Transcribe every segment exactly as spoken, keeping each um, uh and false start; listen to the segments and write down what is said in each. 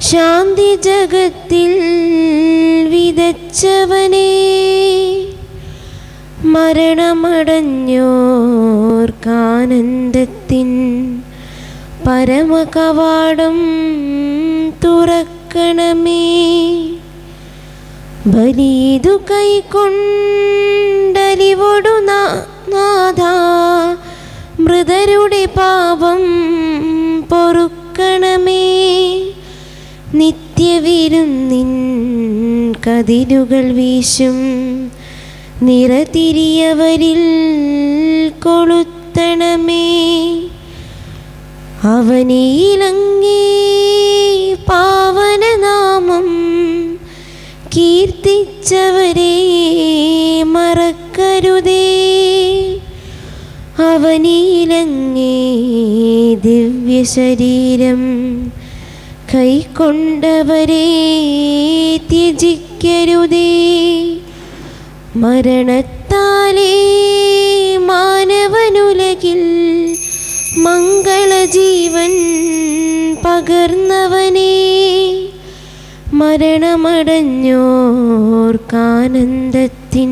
ശാന്തി ജഗത്തിൽ വിതച്ചവനേ, മരണമടഞ്ഞോർക്കാനന്ദത്തിൻ പരമകവാടം തുറക്കണമേ. ബലിയിതു കൈക്കൊണ്ടലിവൊടു നാഥ, മൃതരുടെ പാപം പൊറുക്കണമേ. നിത്യവിരുന്നിൻ കതിരുകൾ വീശും നിറതിരിയവരിൽ കൊളുത്തണമേ. അവനിലങ്ങേ പാവനനാമം കീർത്തിച്ചവരെ മറക്കരുതേ. അവനിലങ്ങേ ദിവ്യശരീരം കൈക്കൊണ്ടവരെ ത്യജിക്കരുതേ. മരണത്താലേ മാനവനുലകിൽ മംഗളജീവൻ പകർന്നവനേ, മരണമടഞ്ഞോർക്കാനന്ദത്തിൻ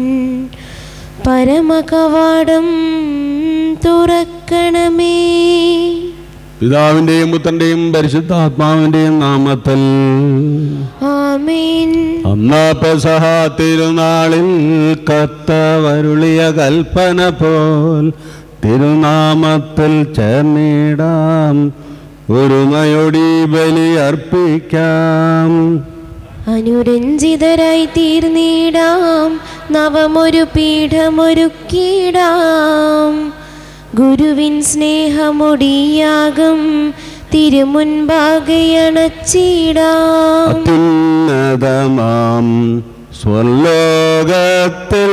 പരമകവാടം തുറക്കണമേ. പിതാവിന്റെയും പുത്രന്റെയും പരിശുദ്ധാത്മാവിന്റെയും നാമത്തിൽ ആമേൻ. അന്നാ പെസഹ തിരുനാളിൽ കർത്താവരുളിയ കൽപ്പന പോൽ തിരുനാമത്തിൽ ചേർന്നിടാം, ഒരുമയോടി ബലി അർപ്പിക്കാം. അനുരഞ്ജിതരായി തീർന്നിടാം, നവമൊരു പീഠമൊരുക്കിടാം. ഗുരുവിൻ സ്നേഹമൊടിയാകും തിരുമുൻപാകെ അണച്ചിടാം. അത്യുന്നതമാം സ്വർലോകത്തിൽ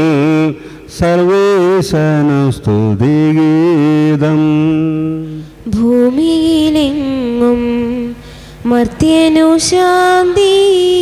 സർവേശനു സ്തുതിഗീതം. ഭൂമിയിലെങ്ങും മർത്യനു ശാന്തി,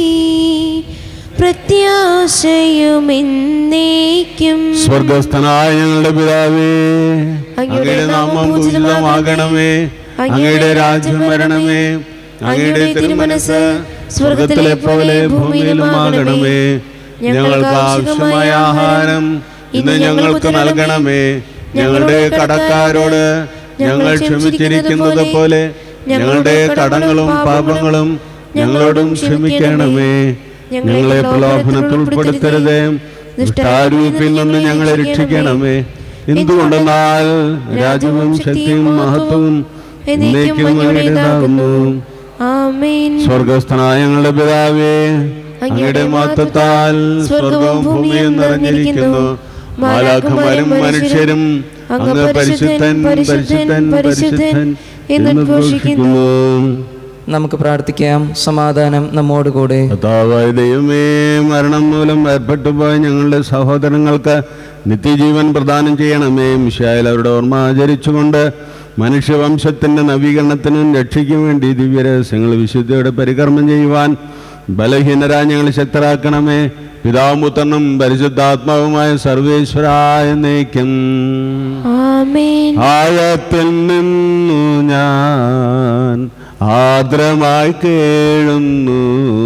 പ്രത്യാശയുമെന്നേക്കും. സ്വർഗസ്ഥനായ ഞങ്ങളുടെ പിതാവേ, അങ്ങയുടെ നാമം പൂജിതമാകണമേ. അങ്ങയുടെ രാജ്യം വരണമേ. അങ്ങയുടെ തിരുമനസ്സ് സ്വർഗത്തിലെ പോലെ ഭൂമിയിലുമാകണമേ. ഞങ്ങൾക്ക് ആവശ്യമായ ആഹാരം ഇന്ന് ഞങ്ങൾക്ക് നൽകണമേ. ഞങ്ങളുടെ കടക്കാരോട് ഞങ്ങൾ ക്ഷമിച്ചിരിക്കുന്നത് പോലെ ഞങ്ങളുടെ കടങ്ങളും പാപങ്ങളും ഞങ്ങളോടും ക്ഷമിക്കണമേ. ഞങ്ങളെ പ്രലോഭനത്തിൽ ഉൾപ്പെടുത്തരുതേ, ദുഷ്ടാരൂപിൽ നിന്ന് ഞങ്ങളെ രക്ഷിക്കണമേ. എന്തുകൊണ്ടെന്നാൽ രാജ്യവും ശക്തിയും മഹത്വവും എന്നേക്കും അങ്ങയുടേതാകുന്നു. ആമേൻ. സ്വർഗസ്ഥനായ ഞങ്ങളുടെ പിതാവേ, അങ്ങയുടെ മഹത്വത്താൽ സ്വർഗവും ഭൂമിയും നിറഞ്ഞിരിക്കുന്നു. മാലാഖമാരും മനുഷ്യരും അങ്ങ് പരിശുദ്ധൻ പരിശുദ്ധൻ പരിശുദ്ധൻ എന്ന് ഘോഷിക്കുന്നു. നമുക്ക് പ്രാർത്ഥിക്കാം. സമാധാനം നമ്മോടുകൂടെ. കർത്താവായ ദൈവമേ, മരണം മൂലം ഏർപ്പെട്ടു പോയ ഞങ്ങളുടെ സഹോദരങ്ങൾക്ക് നിത്യജീവൻ പ്രദാനം ചെയ്യണമേ. മിശിഹായിൽ അവരുടെ ഓർമ്മ ആചരിച്ചുകൊണ്ട് മനുഷ്യവംശത്തിൻ്റെ നവീകരണത്തിനും രക്ഷയ്ക്കും വേണ്ടി ദിവ്യരഹസ്യങ്ങൾ വിശുദ്ധിയോടെ പരികർമ്മം ചെയ്യുവാൻ ബലഹീനരായ ഞങ്ങൾ ശക്തരാക്കണമേ. പിതാവും പുത്രനും പരിശുദ്ധാത്മാവുമായ സർവേശ്വരായ എന്നേക്കും ആമേൻ. ആഴത്തിൽ നിന്നു ഞാൻ ആദ്രമായി കേഴുന്നു,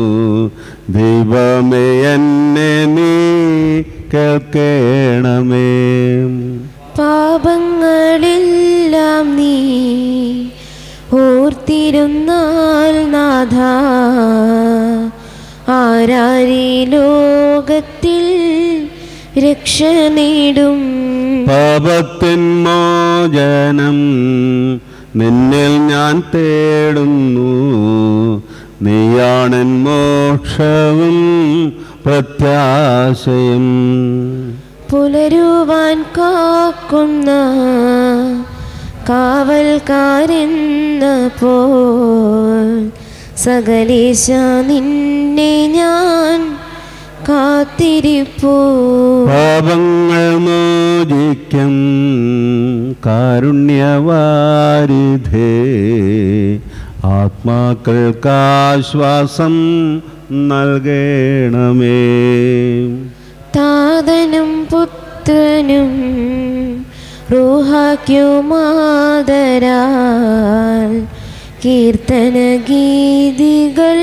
ദൈവമേ എന്നെ നീ കേൾക്കണമേ. പാപങ്ങളെല്ലാം നീ ഓർത്തിരുന്നാൽ നാഥ, ആരാരീ ലോകത്തിൽ രക്ഷ നേടും. പാപത്തിൻ മോചനം നിന്നിൽ ഞാൻ തേടുന്നു, നീയാണെൻ മോക്ഷവും പ്രത്യാശയും. പുലരുവാൻ കാക്കുന്ന കാവൽക്കാരെന്ന പോൽ സകലേശ നിന്നെ ഞാൻ കാത്തിരിപ്പൂ. പാപങ്ങൾ മോചിക്കും കാരുണ്യവാരിധേ, ആത്മാക്കൾക്കാശ്വാസം നൽകണമേ. താതനും പുത്രനും റൂഹാക്കുമാദരാൽ കീർത്തന ഗീതികൾ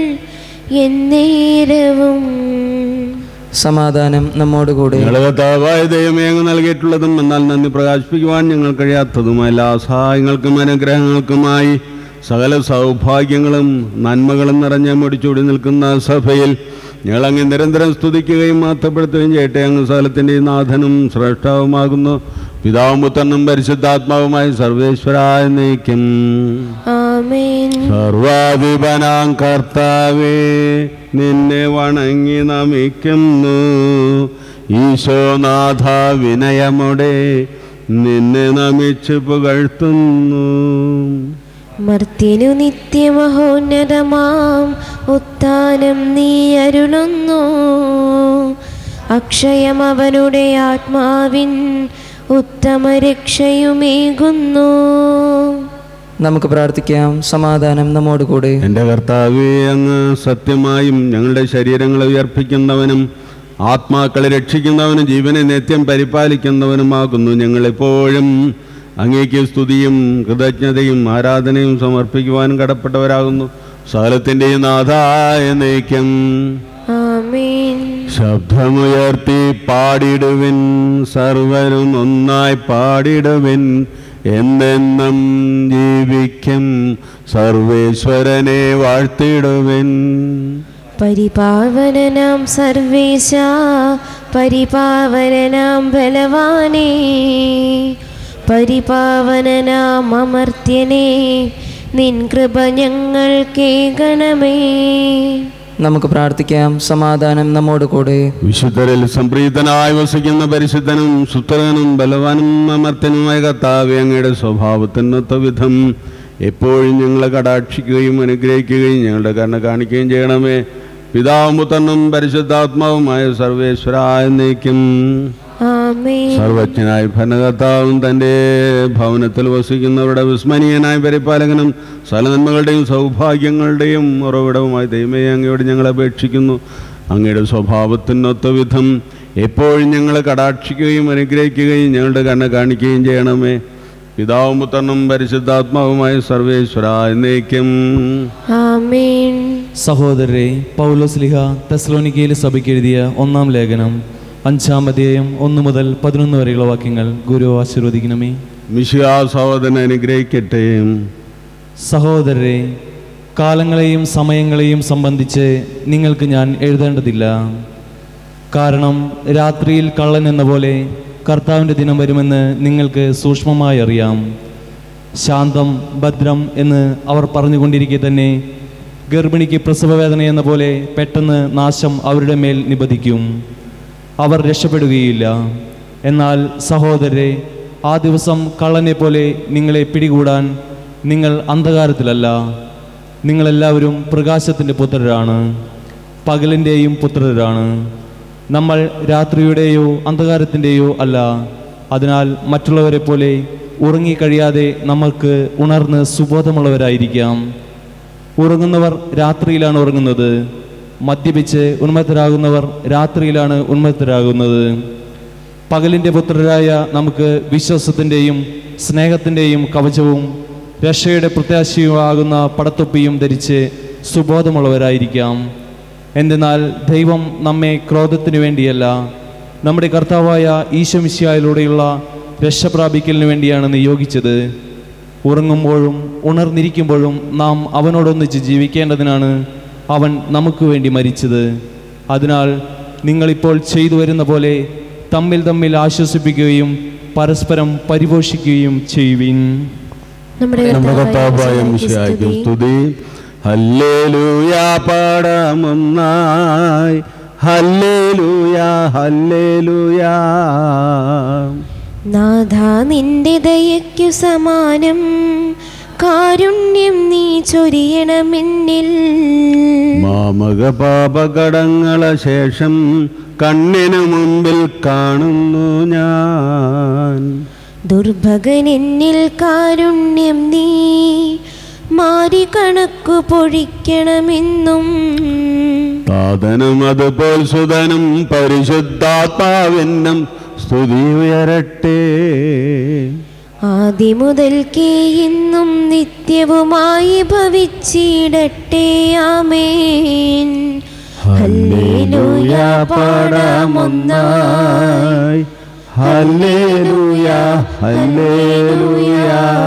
എന്നേരവും. സമാധാനം നമ്മോടുകൂടെ. കർത്താവായ ദൈവമേ, അങ്ങ് നൽകിയിട്ടുള്ളതും എന്നാൽ നന്ദി പ്രകാശിപ്പിക്കുവാൻ ഞങ്ങൾ കഴിയാത്തതുമായ എല്ലാ സഹായങ്ങൾക്കും അനുഗ്രഹങ്ങൾക്കുമായി സകല സൗഭാഗ്യങ്ങളും നന്മകളും നിറഞ്ഞ മുടിച്ചൂടി നിൽക്കുന്ന സഭയിൽ ഞങ്ങളങ്ങ് നിരന്തരം സ്തുതിക്കുകയും മഹത്വപ്പെടുത്തുകയും ചെയ്യട്ടെ. അങ്ങ് സകലത്തിൻ്റെ നാഥനും ശ്രേഷ്ഠവുമാകുന്നു. പിതാവും പുത്രനും പരിശുദ്ധാത്മാവുമായ സർവേശ്വരായ നയിക്കും. ആമേൻ. സർവാധിപനാം കർത്താവേ, നിന്നെ വണങ്ങി നമിക്കുന്നു. ഈശോനാഥ, വിനയമോടെ നിന്നെ നമിച്ചു പുകഴ്ത്തുന്നു. മർത്യനു നിത്യമഹോന്നതമാം ഉത്ഥാനം നീ അരുളുന്നു. അക്ഷയം അവനുടെ ആത്മാവിൻ ഉത്തമ രക്ഷയുമേകുന്നു. നമുക്ക് പ്രാർത്ഥിക്കാം. സമാധാനം നമ്മോടുകൂടെ. എൻ്റെ കർത്താവേ, അങ്ങ് സത്യമായും ഞങ്ങളുടെ ശരീരങ്ങളെ ഉയർപ്പിക്കുന്നവനും ആത്മാക്കളെ രക്ഷിക്കുന്നവനും ജീവനെ നിത്യം പരിപാലിക്കുന്നവനുമാകുന്നു. ഞങ്ങളെപ്പോഴും അങ്ങേക്ക് സ്തുതിയും കൃതജ്ഞതയും ആരാധനയും സമർപ്പിക്കുവാനും കടപ്പെട്ടവരാകുന്നു. സകലത്തിൻ്റെയും നാഥായ നയിക്കും. ആമേൻ. ശബ്ദമുയർത്തി പാടിടുവിൻ, സർവരും ഒന്നായി പാടിടുവിൻ. എന്നെന്നും ജീവിക്കും സർവേശ്വരനെ വാഴ്ത്തിടുവിൻ. പരിപാവനനാം സർവേശ, പരിപാവനനാം ബലവാനേ, പരിപാവനനാം അമർത്യനേ, നിൻ കൃപ ഞങ്ങൾ കേൾക്കണമേ. നമുക്ക് പ്രാർത്ഥിക്കാം. സമാധാനം നമ്മോടുകൂടെ. വിശുദ്ധരിൽ സംപ്രീതനായി വസിക്കുന്ന പരിശുദ്ധനും സുസ്ഥനും ബലവാനും അമർത്യനുമായ കർത്താവേ, അങ്ങയുടെ സ്വഭാവത്തിനൊത്ത വിധം എപ്പോഴും ഞങ്ങളെ കടാക്ഷിക്കുകയും അനുഗ്രഹിക്കുകയും ഞങ്ങളുടെ കരുണ കാണിക്കുകയും ചെയ്യണമേ. പിതാവും പുത്രനും പരിശുദ്ധാത്മാവുമായ സർവേശ്വരായ നയിക്കും. സർവജ്ഞനായ ഭരണകർത്താവും തൻ്റെ ഭവനത്തിൽ വസിക്കുന്നവരുടെ വിസ്മരണീയനായ പരിപാലകനും സകല നന്മകളുടെയും സൗഭാഗ്യങ്ങളുടെയും ഉറവിടവുമായി ദൈവമേ, അങ്ങയോട് ഞങ്ങൾ അപേക്ഷിക്കുന്നു. അങ്ങയുടെ സ്വഭാവത്തിനൊത്ത വിധം എപ്പോഴും ഞങ്ങളെ കടാക്ഷിക്കുകയും അനുഗ്രഹിക്കുകയും ഞങ്ങളുടെ കരുണ കാണിക്കുകയും ചെയ്യണമേ. പിതാവും പുത്രനും പരിശുദ്ധാത്മാവുമായ സർവേശ്വരായ നയിക്കും. ആമേൻ. സഹോദരരെ, പൗലോസ്ലീഹ തെസ്സലോനിക്കയിലെ സഭയ്ക്ക് എഴുതിയ ഒന്നാം ലേഖനം അഞ്ചാം അധ്യായം ഒന്ന് മുതൽ പതിനൊന്ന് വരെയുള്ള വാക്യങ്ങൾ ഗുരു ആശീർവദിക്കണമേ. മിശിഹാ സഹോദരനെ അനുഗ്രഹിക്കട്ടെ. സഹോദരരെ, കാലങ്ങളെയും സമയങ്ങളെയും സംബന്ധിച്ച് നിങ്ങൾക്ക് ഞാൻ എഴുതേണ്ടതില്ല. കാരണം രാത്രിയിൽ കള്ളൻ എന്ന പോലെ കർത്താവിൻ്റെ ദിനം വരുമെന്ന് നിങ്ങൾക്ക് സൂക്ഷ്മമായി അറിയാം. ശാന്തം ഭദ്രം എന്ന് അവർ പറഞ്ഞുകൊണ്ടിരിക്കെ തന്നെ ഗർഭിണിക്ക് പ്രസവവേദന എന്ന പോലെ പെട്ടെന്ന് നാശം അവരുടെ മേൽ നിബദിക്കും. അവർ രക്ഷപ്പെടുകയില്ല. എന്നാൽ സഹോദരരെ, ആ ദിവസം കള്ളനെ പോലെ നിങ്ങളെ പിടികൂടാൻ നിങ്ങൾ അന്ധകാരത്തിലല്ല. നിങ്ങളെല്ലാവരും പ്രകാശത്തിൻ്റെ പുത്രരാണ്, പകലിൻ്റെയും പുത്രരാണ്. നമ്മൾ രാത്രിയുടെയോ അന്ധകാരത്തിൻ്റെയോ അല്ല. അതിനാൽ മറ്റുള്ളവരെ പോലെ ഉറങ്ങിക്കഴിയാതെ നമുക്ക് ഉണർന്ന് സുബോധമുള്ളവരായിരിക്കാം. ഉറങ്ങുന്നവർ രാത്രിയിലാണ് ഉറങ്ങുന്നത്. മദ്യപിച്ച് ഉന്മത്തരാകുന്നവർ രാത്രിയിലാണ് ഉന്മത്തരാകുന്നത്. പകലിൻ്റെ പുത്രരായ നമുക്ക് വിശ്വാസത്തിൻ്റെയും സ്നേഹത്തിൻ്റെയും കവചവും രക്ഷയുടെ പ്രത്യാശയുമാകുന്ന പടത്തൊപ്പിയും ധരിച്ച് സുബോധമുള്ളവരായിരിക്കാം. എന്തെന്നാൽ ദൈവം നമ്മെ ക്രോധത്തിനു വേണ്ടിയല്ല, നമ്മുടെ കർത്താവായ ഈശോ മിശിഹായിലൂടെയുള്ള രക്ഷ പ്രാപിക്കലിനു വേണ്ടിയാണ് നിയോഗിച്ചത്. ഉറങ്ങുമ്പോഴും ഉണർന്നിരിക്കുമ്പോഴും നാം അവനോടൊന്നിച്ച് ജീവിക്കേണ്ടതിനാണ് അവൻ നമുക്ക് വേണ്ടി മരിച്ചത്. അതിനാൽ നിങ്ങളിപ്പോൾ ചെയ്തു വരുന്ന പോലെ തമ്മിൽ തമ്മിൽ ആശ്വസിപ്പിക്കുകയും പരസ്പരം പരിപോഷിക്കുകയും ചെയ്യുവിൻ. നമ്മുടെ കർത്താവായ മിശിഹായ്ക്ക് സ്തുതി. ഹല്ലേലൂയ പാടാമൊന്നായി, ഹല്ലേലൂയ ഹല്ലേലൂയ. നാഥാ, നിന്റെ ദയയ്ക്കു സമാനം കാരുണ്യം നീ ചൊരിയണമെന്നിൽ. മാമക പാപകടങ്ങളെ ശേഷം കണ്ണിനു മുമ്പിൽ കാണുന്നു ഞാൻ. ദുർഭകനെന്നിൽ കാരുണ്യം നീ മാറി കണക്കു പൊഴിക്കണമെന്നും. താതനും അതുപോൽ സുതനും പരിശുദ്ധാത്മാവിനും സ്തുതി ഉയരട്ടെ. ആദിമുതൽക്കേ ഇന്നും നിത്യവുമായി ഭവിച്ചിടട്ടെ. ആമേൻ. ഹല്ലേലൂയ പാടാമൊന്നായി, ഹല്ലേലൂയ ഹല്ലേലൂയ.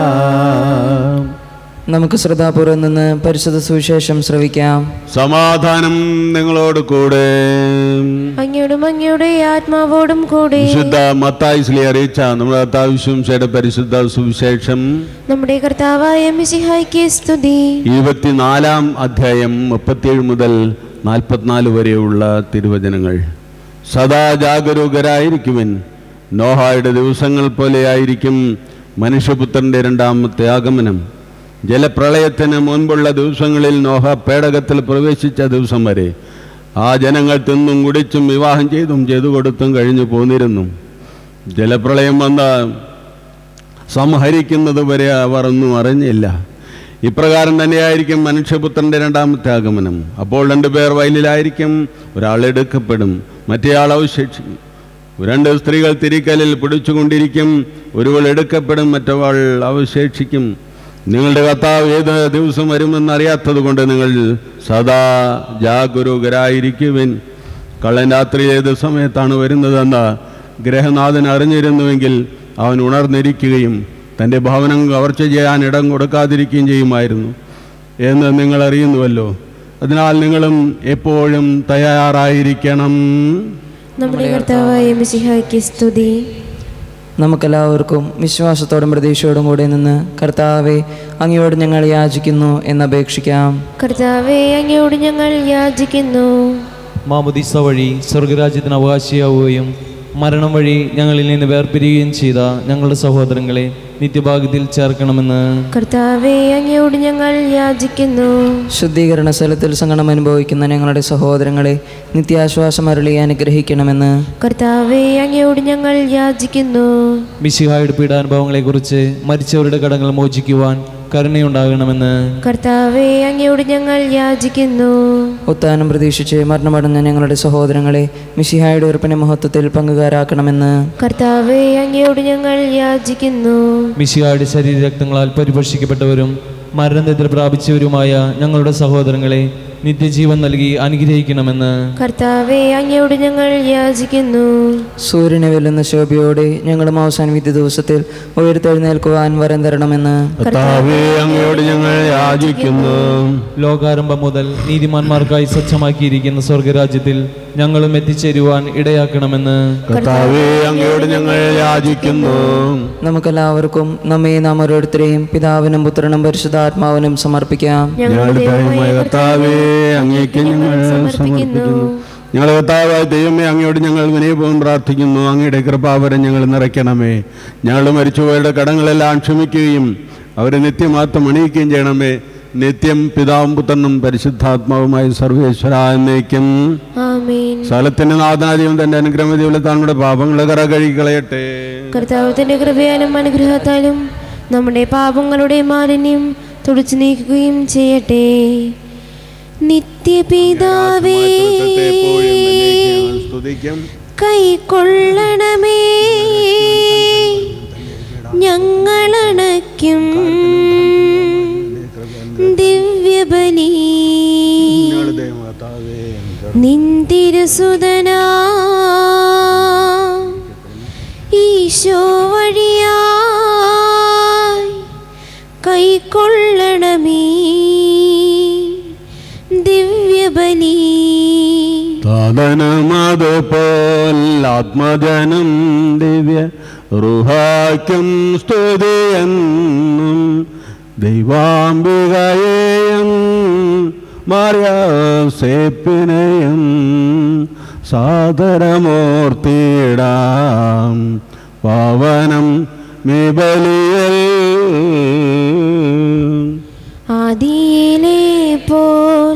നമുക്ക് ശ്രദ്ധാപൂർവം നിന്ന് പരിശുദ്ധ സുവിശേഷം ശ്രവിക്കാം. സമാധാനം നിങ്ങളോട് കൂടെ. അങ്ങയോടും അങ്ങയുടെ ആത്മാവോടും കൂടെ. വിശുദ്ധ മത്തായി ശ്ലീഹ അറിയിച്ച നമ്മുടെ കർത്താവിന്റെ പരിശുദ്ധ സുവിശേഷം. നമ്മുടെ കർത്താവായ മിശിഹായ്ക്ക് സ്തുതി. ഇരുപത്തിനാലാം അധ്യായം മുപ്പത്തിയേഴ് മുതൽ നാൽപ്പത്തിനാല് വരെയുള്ള തിരുവചനങ്ങൾ. സദാ ജാഗരൂകരായിരിക്കുവിൻ. നോഹായുടെ ദിവസങ്ങൾ പോലെയായിരിക്കും മനുഷ്യപുത്രന്റെ രണ്ടാമത്തെ ആഗമനം. ജലപ്രളയത്തിന് മുൻപുള്ള ദിവസങ്ങളിൽ നോഹ പേടകത്തിൽ പ്രവേശിച്ച ദിവസം വരെ ആ ജനങ്ങൾ തിന്നും കുടിച്ചും വിവാഹം ചെയ്തും ചെയ്തു കൊടുത്തും കഴിഞ്ഞു പോന്നിരുന്നു. ജലപ്രളയം വന്ന സംഹരിക്കുന്നത് വരെ അവർ ഒന്നും അറിഞ്ഞില്ല. ഇപ്രകാരം തന്നെയായിരിക്കും മനുഷ്യപുത്രന്റെ രണ്ടാമത്തെ ആഗമനം. അപ്പോൾ രണ്ടുപേർ വയലിലായിരിക്കും, ഒരാൾ എടുക്കപ്പെടും, മറ്റേയാൾ അവശേഷിക്കും. രണ്ട് സ്ത്രീകൾ തിരിക്കലിൽ പിടിച്ചുകൊണ്ടിരിക്കും, ഒരുവൾ എടുക്കപ്പെടും, മറ്റവൾ അവശേഷിക്കും. നിങ്ങളുടെ കർത്താവ് ഏത് ദിവസം വരുമെന്നറിയാത്തത് കൊണ്ട് നിങ്ങൾ സദാ ജാഗരൂകരായിരിക്കുവിൻ. കള്ളൻ രാത്രി ഏത് സമയത്താണ് വരുന്നതെന്ന് ഗൃഹനാഥൻ അറിഞ്ഞിരുന്നുവെങ്കിൽ അവൻ ഉണർന്നിരിക്കുകയും തൻ്റെ ഭവനം കവർച്ച ചെയ്യാൻ ഇടം കൊടുക്കാതിരിക്കുകയും ചെയ്യുമായിരുന്നു എന്ന് നിങ്ങൾ അറിയുന്നുവല്ലോ. അതിനാൽ നിങ്ങളും എപ്പോഴും തയ്യാറായിരിക്കണം. നമ്മുടെ കർത്താവായ മിശിഹായ്ക്ക് സ്തുതി. നമുക്കെല്ലാവർക്കും വിശ്വാസത്തോടും പ്രതീക്ഷയോടും കൂടെ നിന്ന് കർത്താവെ അങ്ങയോട് ഞങ്ങൾ യാചിക്കുന്നു എന്നപേക്ഷിക്കാം. കർത്താവെ അങ്ങയോട് ഞങ്ങൾ യാചിക്കുന്നു. മാമുദീസ വഴി സ്വർഗരാജ്യത്തിന് അവകാശിയാവുകയും മരണം വഴി ഞങ്ങളിൽ നിന്ന് വേർപിരിയുകയും ചെയ്ത ഞങ്ങളുടെ സഹോദരങ്ങളെ നിത്യഭാഗ്യത്തിൽ ചേർക്കണമെന്ന് കർത്താവെ അങ്ങയോട് ഞങ്ങൾ യാചിക്കുന്നു. ശുദ്ധീകരണ സ്ഥലത്തിൽ സങ്കടം അനുഭവിക്കുന്ന ഞങ്ങളുടെ സഹോദരങ്ങളെ നിത്യാശ്വാസം അരുളി അനുഗ്രഹിക്കണമെന്ന് കർത്താവെ അങ്ങയോട് ഞങ്ങൾ യാചിക്കുന്നു. മിശിഹായുടെ പീഡാനുഭവങ്ങളെക്കുറിച്ച് മരിച്ചവരുടെ കടങ്ങൾ മോചിക്കുവാൻ കരുണയുണ്ടാകണമെന്ന് കർത്താവെ അങ്ങയോട് ഞങ്ങൾ യാചിക്കുന്നു. ഉത്താനം പ്രതീക്ഷിച്ച് മരണമടഞ്ഞ ഞങ്ങളുടെ സഹോദരങ്ങളെ മിശിഹായുടെ ഉറപ്പിന്റെ മഹത്വത്തിൽ പങ്കുകാരാക്കണമെന്ന് കർത്താവെ അങ്ങയോട് ഞങ്ങൾ യാചിക്കുന്നു. മിശിഹായുടെ ശരീരരക്തങ്ങളാൽ പരിപോഷിക്കപ്പെട്ടവരും മരണത്തിൽ പ്രാപിച്ചവരുമായ ഞങ്ങളുടെ സഹോദരങ്ങളെ നിത്യജീവൻ നൽകി അനുഗ്രഹിക്കണമെന്ന് കർത്താവെ അങ്ങയോട് ഞങ്ങൾ യാചിക്കുന്നു. സൂര്യനെ വെല്ലുന്ന ശോഭയോടെ ഞങ്ങളും അവസാന വിധി ദിവസത്തിൽ ഉയർത്തെഴുന്നേൽക്കുവാൻ വരം തരണമെന്ന് കർത്താവേ അങ്ങയോട് ഞങ്ങൾ യാചിക്കുന്നു. ലോകാരംഭം മുതൽ നീതിമാന്മാർക്കായി സജ്ജമാക്കിയിരിക്കുന്ന സ്വർഗരാജ്യത്തിൽ ഞങ്ങളും എത്തിച്ചേരുവാൻ ഇടയാക്കണമെന്ന് കർത്താവേ അങ്ങയോട് ഞങ്ങൾ യാചിക്കുന്നു. നമുക്കെല്ലാവർക്കും നമ്മെ നാം ഓരോരുത്തരെയും പിതാവിനും പുത്രനും പരിശുദ്ധാത്മാവിനും സമർപ്പിക്കാം. ഞങ്ങളുടെ ദൈവമായ കർത്താവേ അങ്ങേക്ക് ഞങ്ങൾ സമർപ്പിക്കുന്നു. ഞങ്ങളുടെ കർത്താവായ ദൈവമേ അങ്ങയോട് ഞങ്ങൾ വിനയപൂർവ്വം പ്രാർത്ഥിക്കുന്നു. അങ്ങയുടെ കൃപാവരം ഞങ്ങൾ നിറയ്ക്കണമേ. ഞങ്ങളുടെ മരിച്ചുപോയവരുടെ കടങ്ങളെല്ലാം ക്ഷമിക്കുകയും അവരെ നിത്യമാത്രം അണിയിക്കുകയും ചെയ്യണമേ. നിത്യം പിതാവും പുത്രനും പരിശുദ്ധാത്മാവുമായി സർവേശ്വര എന്നേക്കും ആമേൻ. സ്ഥലത്തിന്റെ നാഥനാദിയും തന്റെ അനുഗ്രഹമതിയുള്ള താങ്കളുടെ പാപങ്ങളെ കറ കഴുകിക്കളയട്ടെ. കർത്താവിന്റെ കൃപയാലും അനുഗ്രഹത്താലും നമ്മുടെ പാപങ്ങളുടെ മാലിന്യം തുടച്ചു നീക്കുകയും ചെയ്യട്ടെ. നിത്യപിതാവേ കൈക്കൊള്ളണമേ ഞങ്ങളണയ്ക്കും ദിവ്യബലി നിന്തിരുസുതനാ ഈശോ വഴിയായി കൈക്കൊള്ളണമേ ദിവ്യബലി. താതനമതുപോൽ ആത്മജനം ദിവ്യ റുഹാക്കും സ്തുതിയെന്നും ദൈവാംബികയെയും മറിയാസേപ്പിനെയും സാദരമൂർത്തിയിടാം പാവനം മേബലിയൽ. ആദിയിലെ പോൽ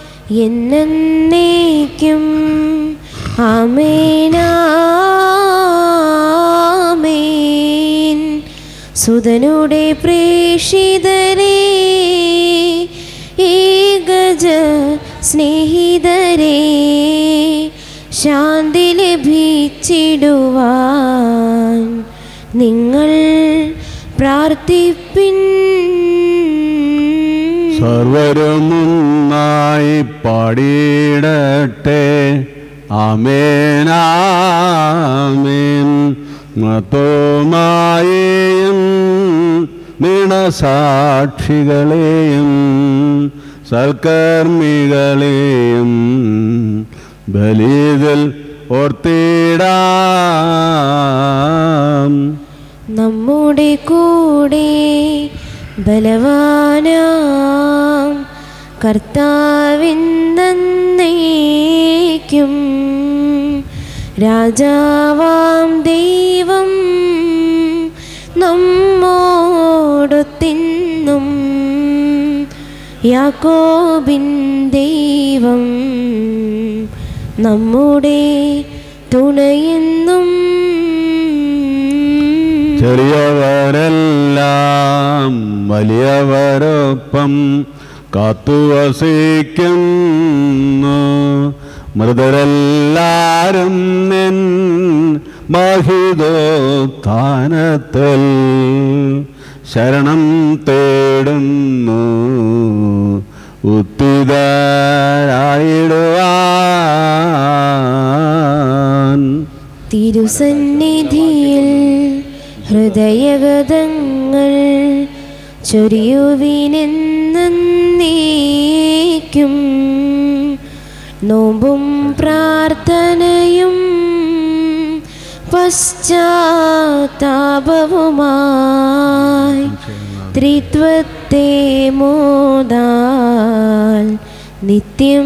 എന്നേക്കും ആമേനാമേൻ. സുതനുടെ പ്രേഷിതരേ ഏകജ സ്നേഹിതരേ ശാന്തി ലഭിച്ചിടുവാൻ നിങ്ങൾ പ്രാർത്ഥിപ്പിൻ. സർവരും ഒന്നായി പാടിയിടട്ടെ. ആമേൻ ആമേൻ. മത്തോമായെയും നിണസാക്ഷികളെയും സൽക്കർമ്മികളെയും ബലികൾ ഓർത്തിടാം. നമ്മുടെ കൂടെ ബലവാനാം കർത്താവിന്നേക്കും രാജാവാം ദൈവം നമ്മോടൊത്തിന്നും യാക്കോബിൻ ദൈവം നമ്മുടെ തുണയെന്നും. ചെറിയവരെല്ലാം വലിയവരൊപ്പം കാത്തുവസിക്കുന്നു. മൃതരെല്ലാരും നിൻ മഹിതോത്ഥാനത്തിൽ ശരണം തേടുന്നു. ഉത്തിതരായിടുവാൻ തിരുസന്നിധിയിൽ ഹൃദയഗതങ്ങൾ ചൊരിയുവിനെന്നേക്കും. നോമ്പും പ്രാർത്ഥനയും പശ്ചാത്താപവുമായി ത്രിത്വത്തെ മോദാൽ നിത്യം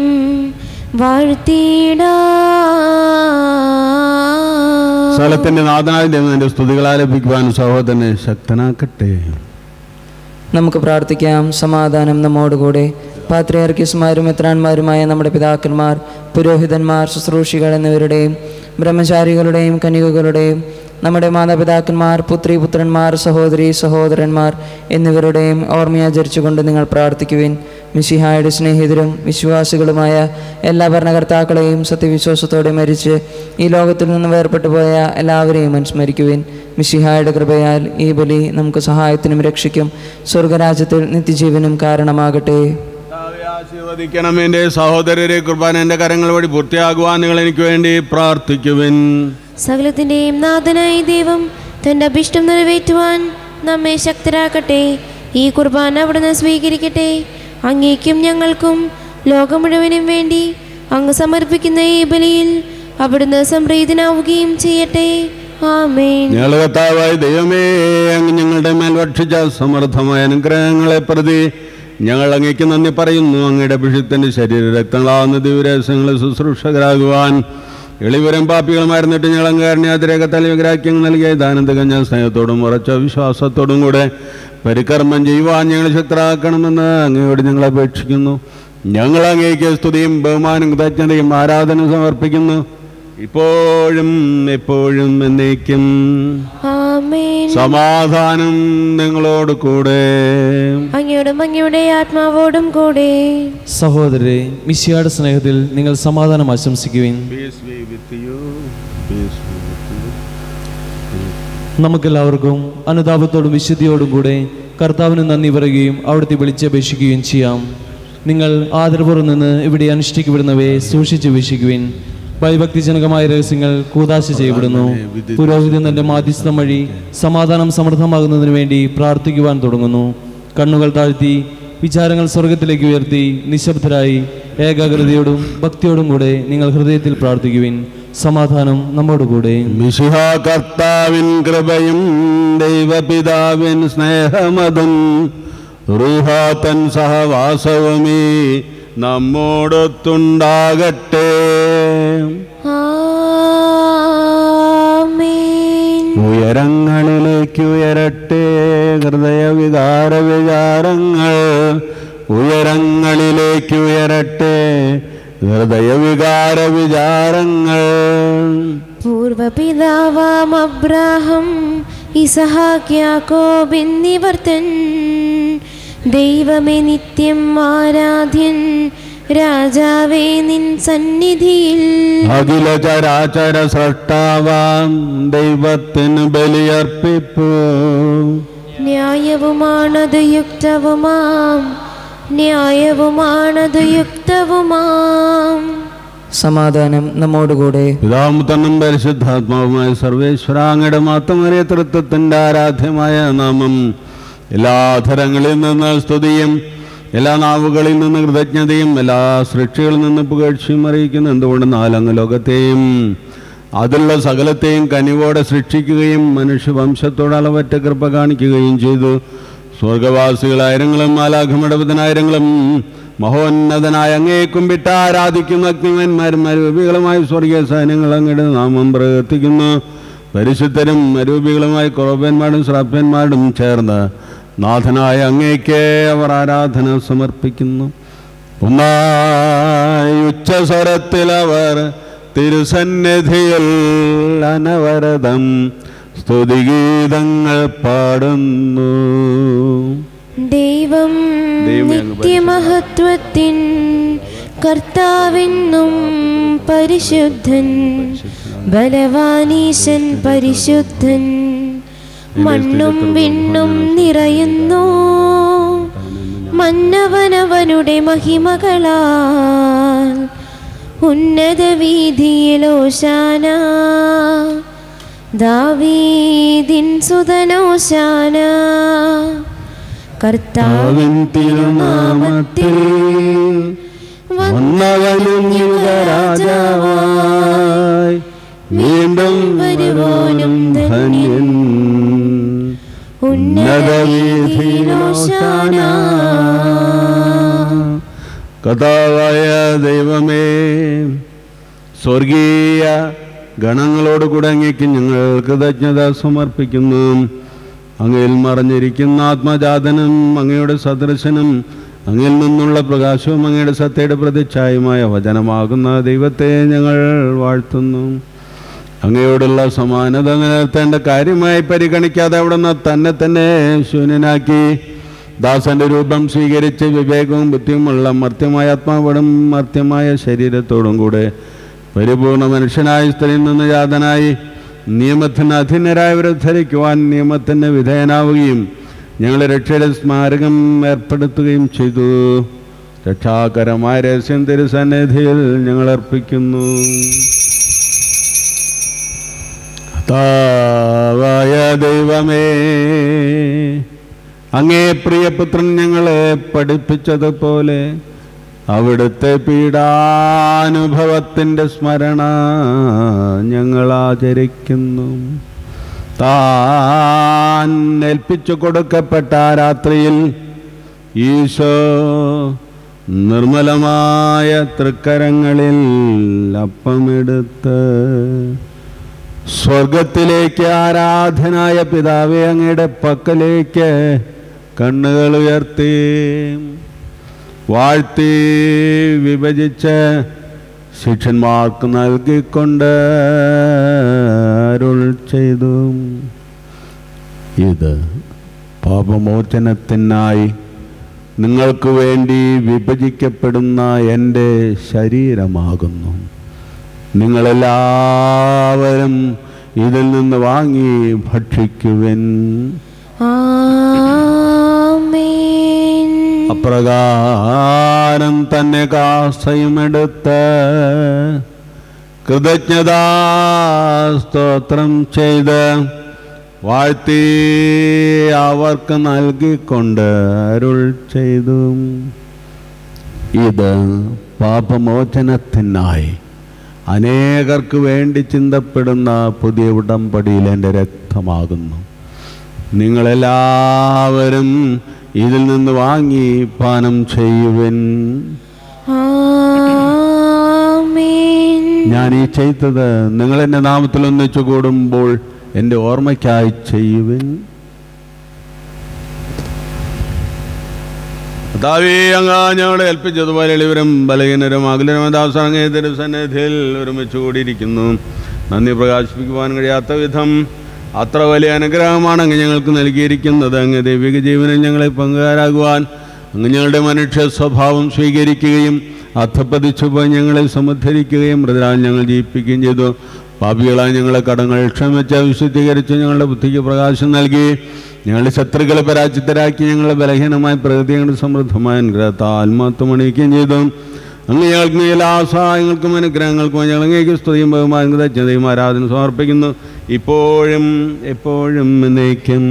വാഴ്ത്തിടാം. സ്ഥലത്തിന്റെ നാഥനായ ദൈവത്തിന്റെ സ്തുതികൾ ആലപിക്കുവാൻ സഹോദരനെ ശക്തനാക്കട്ടെ. നമുക്ക് പ്രാർത്ഥിക്കാം. സമാധാനം നമ്മോടുകൂടെ. പാത്രിയാർക്കീസുമാരും മെത്രാന്മാരുമായ നമ്മുടെ പിതാക്കന്മാർ, പുരോഹിതന്മാർ, ശുശ്രൂഷികൾ എന്നിവരുടെയും ബ്രഹ്മചാരികളുടെയും കന്യകകളുടെയും നമ്മുടെ മാതാപിതാക്കന്മാർ, പുത്രി പുത്രന്മാർ, സഹോദരി സഹോദരന്മാർ എന്നിവരുടെയും ഓർമ്മയാചരിച്ചുകൊണ്ട് നിങ്ങൾ പ്രാർത്ഥിക്കുവിൻ. മിശിഹായുടെ സ്നേഹിതരും വിശ്വാസികളുമായ എല്ലാ ഭരണകർത്താക്കളെയും സത്യവിശ്വാസത്തോടെ മരിച്ച് ഈ ലോകത്തിൽ നിന്ന് വേർപെട്ടു പോയ എല്ലാവരെയും അനുസ്മരിക്കുവിൻ. മിശിഹായുടെ കൃപയാൽ ഈ ബലി നമുക്ക് സഹായത്തിനും രക്ഷയ്ക്കും സ്വർഗരാജ്യത്തിൽ നിത്യജീവനും കാരണമാകട്ടെ. ആശീർവദിക്കണം എൻ്റെ സഹോദരരെ. കുർബാന എൻ്റെ കരങ്ങൾ വഴി പൂർത്തിയാകുവാൻ നിങ്ങൾ എനിക്ക് വേണ്ടി പ്രാർത്ഥിക്കുവിൻ. സകലത്തിൻ്റെയും നാഥനായ ദൈവം തൻ്റെ അഭിഷ്ടം നിറവേറ്റുവാൻ നമ്മെ ശക്തരാക്കട്ടെ. ഈ കുർബാന അവിടുന്ന് സ്വീകരിക്കട്ടെ. അങ്ങേക്കും ഞങ്ങൾക്കും ലോകം മുഴുവനും വേണ്ടി അങ്ങ് സമർപ്പിക്കുന്ന ഈ ബലിയിൽ അവിടുന്ന് സംപ്രീതനാവുകയും ചെയ്യട്ടെ. ആമേൻ. ഞങ്ങളുടെ കർത്താവായ ദൈവമേ, അങ്ങ് ഞങ്ങളുടെ മേൽ ഭക്ഷിച്ച സമൃദ്ധമായ അനുഗ്രഹങ്ങളെ പ്രതി ഞങ്ങൾ അങ്ങേക്ക് നന്ദി പറയുന്നു. അങ്ങയുടെ അഭിഷിക്തന്റെ ശരീര രക്തങ്ങളാവുന്ന ദിവരഹസ്യങ്ങളെ ശുശ്രൂഷകരാകുവാൻ എളിവരും പാപ്പികളുമായിരുന്നിട്ട് ഞങ്ങൾ അംഗീകാരണ്യാതിരേഖത്താൽ വിഗ്രാഹ്യങ്ങൾ നൽകിയ ദാനം തികഞ്ഞ സ്നേഹത്തോടും ഉറച്ച വിശ്വാസത്തോടും കൂടെ പരികർമ്മം ചെയ്യുവാൻ ഞങ്ങൾ ശക്തരാക്കണമെന്ന് അങ്ങയോട് ഞങ്ങൾ അപേക്ഷിക്കുന്നു. ഞങ്ങൾ അങ്ങേക്ക് സ്തുതിയും ബഹുമാനം കൃതജ്ഞതയും ആരാധന സമർപ്പിക്കുന്നു, ഇപ്പോഴും എപ്പോഴും എന്നേക്കും. ആമേൻ. സമാധാനം നിങ്ങളോട് കൂടെ, അങ്ങയോടും അങ്ങയുടെ ആത്മാവോടും കൂടെ. സഹോദരരെ, മിശിഹായുടെ സ്നേഹത്തിൽ നിങ്ങൾ സമാധാനം ആശംസിക്കുവിൻ. നമുക്കെല്ലാവർക്കും അനുതാപത്തോടും വിശുദ്ധിയോടും കൂടെ കർത്താവിന് നന്ദി പറയുകയും അവിടുത്തെ വിളിച്ചപേക്ഷിക്കുകയും ചെയ്യാം. നിങ്ങൾ ആദരപൂർവ്വം നിന്ന് ഇവിടെ അനുഷ്ഠിക്കപ്പെടുന്നവയെ സൂക്ഷിച്ചു വീക്ഷിക്കുവിൻ. ഭയഭക്തിജനകമായ രഹസ്യങ്ങൾ കൂദാശ ചെയ്യപ്പെടുന്നു. പുരോഹിതൻ തന്റെ മാധ്യസ്ഥം വഴി സമാധാനം സമൃദ്ധമാകുന്നതിന് വേണ്ടി പ്രാർത്ഥിക്കുവാൻ തുടങ്ങുന്നു. കണ്ണുകൾ താഴ്ത്തി വിചാരങ്ങൾ സ്വർഗത്തിലേക്ക് ഉയർത്തി നിശബ്ദരായി ഏകാഗ്രതയോടും ഭക്തിയോടും കൂടെ നിങ്ങൾ ഹൃദയത്തിൽ പ്രാർത്ഥിക്കുവിൻ. സമാധാനം നമ്മോടുകൂടെ. മിശിഹാ കർത്താവിൻ കൃപയും ദൈവപിതാവിൻ സ്നേഹമതും റൂഹാതൻ സഹവാസവുമേ നമ്മോടൊത്തുണ്ടാകട്ടെ. ആമേൻ. ഉയരങ്ങളിലേക്ക് ഉയരട്ടെ ഹൃദയവികാര വിചാരങ്ങൾ, ഉയരങ്ങളിലേക്ക് ഉയരട്ടെ ഹൃദയവികാര വിചാരങ്ങൾ. പൂർവപിതാവാം അബ്രാഹം, ഇസഹാക്ക്, യാക്കോബ് എന്നിവർ തൻ ദൈവമേ നിത്യം ആരാധ്യൻ, രാജാവേ നിൻ സന്നിധിയിൽ അഖില ചരാചര സൃഷ്ടാവാം ദൈവത്തിന് ബലിയർപ്പിപ്പു. ന്യായവുമാണത് യുക്തവുമാം, ന്യായവുമാണത് യുക്തവുമാം. സമാധാനം നമ്മോടുകൂടെ. പിതാവും പുത്രനും പരിശുദ്ധാത്മാവുമായ സർവേശ്വര, അങ്ങയുടെ മാത്രമറിയ തൃത്വത്തിൻ്റെ ആരാധ്യമായ നാമം എല്ലാ ധരങ്ങളിൽ നിന്ന് സ്തുതിയും എല്ലാ നാവുകളിൽ നിന്ന് കൃതജ്ഞതയും എല്ലാ സൃഷ്ടികളിൽ നിന്ന് പുകഴ്ചയും അറിയിക്കുന്നു. എന്തുകൊണ്ട് നാലങ്ങ് ലോകത്തെയും അതിലുള്ള സകലത്തെയും കനിവോടെ സൃഷ്ടിക്കുകയും മനുഷ്യവംശത്തോട് അളവറ്റ കൃപ കാണിക്കുകയും ചെയ്തു. സ്വർഗവാസികളായിരങ്ങളും മാലാഖമടപതിനായിരങ്ങളും മഹോന്നതനായ അങ്ങേ കുമ്പിട്ട് ആരാധിക്കുന്ന അഗ്നിമന്മാരും അരൂപികളുമായി സ്വർഗീയ സൈന്യങ്ങൾ അങ്ങയുടെ നാമം പ്രവർത്തിക്കുന്നു. പരിശുദ്ധരും അരൂപികളുമായി കുറവന്മാരും ശ്രാപ്യന്മാരും ചേർന്ന് നാഥനായ അങ്ങേക്ക് അവർ ആരാധന സമർപ്പിക്കുന്നു. ഒന്നായി ഉച്ചസ്വരത്തിൽ അവർ തിരുസന്നിധിയിൽ അനവരതം സ്തുതിഗീതങ്ങൾ പാടുന്നു. ദൈവം നിത്യമഹത്വത്തിൻ കർത്താവെന്നും പരിശുദ്ധൻ, ബലവാനീശൻ പരിശുദ്ധൻ. മണ്ണും വിണ്ണും നിറയുന്നു മന്നവനവനുടെ മഹിമകളാൽ. ഉന്നത വീതിയിൽ ഓശാന, ദാവീദിൻ സുതനോശാന. കർത്താവിൻ തിരുനാമത്തിൽ വന്നവനും യുഗരാജാവായി വീണ്ടും വരുവോനും ധന്യൻ. ഉന്നത വീതിയിൽ ഓശാന. കർത്താവായ ദൈവമേ, സ്വർഗീയ ഗണങ്ങളോടുകൂടെ അങ്ങേക്ക് ഞങ്ങൾ കൃതജ്ഞത സമർപ്പിക്കുന്നു. അങ്ങയിൽ മറഞ്ഞിരിക്കുന്ന ആത്മജാതനും അങ്ങയുടെ സദൃശനും അങ്ങയിൽ നിന്നുള്ള പ്രകാശവും അങ്ങയുടെ സത്തയുടെ പ്രതിച്ഛായമായ വചനമാകുന്ന ദൈവത്തെ ഞങ്ങൾ വാഴ്ത്തുന്നു. അങ്ങയോടുള്ള സമാനത നിലനിർത്തേണ്ട കാര്യമായി പരിഗണിക്കാതെ അവിടുന്ന് തന്നെ തന്നെ ശൂന്യനാക്കി ദാസന്റെ രൂപം സ്വീകരിച്ച് വിവേകവും ബുദ്ധിയുമുള്ള മർത്യമായ ആത്മാവോടും മർത്യമായ ശരീരത്തോടും കൂടെ പരിപൂർണ മനുഷ്യനായ സ്ത്രീയിൽ നിന്ന് ജാതനായി നിയമത്തിന് അധീനരായവരെ ധരിക്കുവാൻ നിയമത്തിന് വിധേയനാവുകയും ഞങ്ങളെ രക്ഷയുടെ സ്മാരകം ഏർപ്പെടുത്തുകയും ചെയ്തു. രക്ഷാകരമായ രഹസ്യം തിരുസന്നിധിയിൽ ഞങ്ങൾ അർപ്പിക്കുന്നു. കർത്താവായ ദൈവമേ, അങ്ങേ പ്രിയപുത്രൻ ഞങ്ങളെ പഠിപ്പിച്ചതുപോലെ അവിടുത്തെ പീഡാനുഭവത്തിൻ്റെ സ്മരണ ഞങ്ങൾ ആചരിക്കുന്നു. താൻ ഏൽപ്പിച്ചു കൊടുക്കപ്പെട്ട രാത്രിയിൽ ഈശോ നിർമ്മലമായ തൃക്കരങ്ങളിൽ അപ്പമെടുത്ത് സ്വർഗത്തിലേക്ക് ആരാധനായ പിതാവേ അങ്ങയുടെ പക്കലേക്ക് കണ്ണുകൾ ഉയർത്തി വാഴ്ത്തി വിഭജിച്ച് ശിഷ്യന്മാർക്ക് നൽകിക്കൊണ്ട് അരുൾ ചെയ്തു. ഇത് പാപമോചനത്തിനായി നിങ്ങൾക്ക് വേണ്ടി വിഭജിക്കപ്പെടുന്ന എൻ്റെ ശരീരമാകുന്നു. നിങ്ങളെല്ലാവരും ഇതിൽ നിന്ന് വാങ്ങി ഭക്ഷിക്കുവിൻ. ആമേൻ. അപ്രകാരം തന്നെ കാസയുമെടുത്ത് കൃതജ്ഞതാ സ്തോത്രം ചെയ്ത് വാഴ്ത്തി അവർക്ക് നൽകിക്കൊണ്ട് അരുൾ ചെയ്തു. ഇത് പാപമോചനത്തിനായി അനേകർക്ക് വേണ്ടി ചിന്തപ്പെടുന്ന പുതിയ ഉടമ്പടിയിൽ എൻ്റെ രക്തമാകുന്നു. നിങ്ങളെല്ലാവരും ഇതിൽ നിന്ന് വാങ്ങി പാനം ചെയ്യുവിൻ. ഞാൻ ഈ ചെയ്തത് നിങ്ങൾ എൻ്റെ നാമത്തിൽ ഒന്നിച്ചു കൂടുമ്പോൾ എൻ്റെ ഓർമ്മയ്ക്കായി ചെയ്യുവിൻ. കർത്താവേ, അങ്ങ് ഞങ്ങളെ ഏൽപ്പിച്ചതുപോലെ എളിവരും ബലഹീനരും അഖിലരും ദാസങ്ങേ തിരുസന്നിധിയിൽ ഒരുമിച്ച് കൂടിയിരിക്കുന്നു. നന്ദി പ്രകാശിപ്പിക്കുവാൻ കഴിയാത്ത വിധം അത്ര വലിയ അനുഗ്രഹമാണ് അങ്ങ് ഞങ്ങൾക്ക് നൽകിയിരിക്കുന്നത്. അങ്ങ് ദൈവിക ജീവനിൽ ഞങ്ങളെ പങ്കുകാരാകുവാൻ അങ്ങ് ഞങ്ങളുടെ മനുഷ്യ സ്വഭാവം സ്വീകരിക്കുകയും അധപ്പതിച്ചു പോയി ഞങ്ങളെ സമുദ്ധരിക്കുകയും മൃതരാൽ ഞങ്ങൾ ജീവിപ്പിക്കുകയും ചെയ്തു. പാപികളായി ഞങ്ങളെ കടങ്ങൾ ക്ഷമിച്ച് വിശുദ്ധീകരിച്ച് ഞങ്ങളുടെ ബുദ്ധിക്ക് പ്രകാശം നൽകി ഞങ്ങളുടെ ശത്രുക്കളെ പരാജിതരാക്കി ഞങ്ങളുടെ ബലഹീനമായ പ്രകൃതി ഞങ്ങളുടെ സമൃദ്ധമായ അനുഗ്രഹത്താൽ ആത്മാത്വം അണിയിക്കുകയും ചെയ്തു. അങ്ങ് ഞങ്ങൾക്ക് എല്ലാ സഹായങ്ങൾക്കും അനുഗ്രഹങ്ങൾക്കും ഞങ്ങൾ അങ്ങേക്ക് സ്തുതിയും ബഹുമാനം ദജ്ഞതയും ആരാധന സമർപ്പിക്കുന്നു, ഇപ്പോഴും എപ്പോഴും എന്നേക്കും.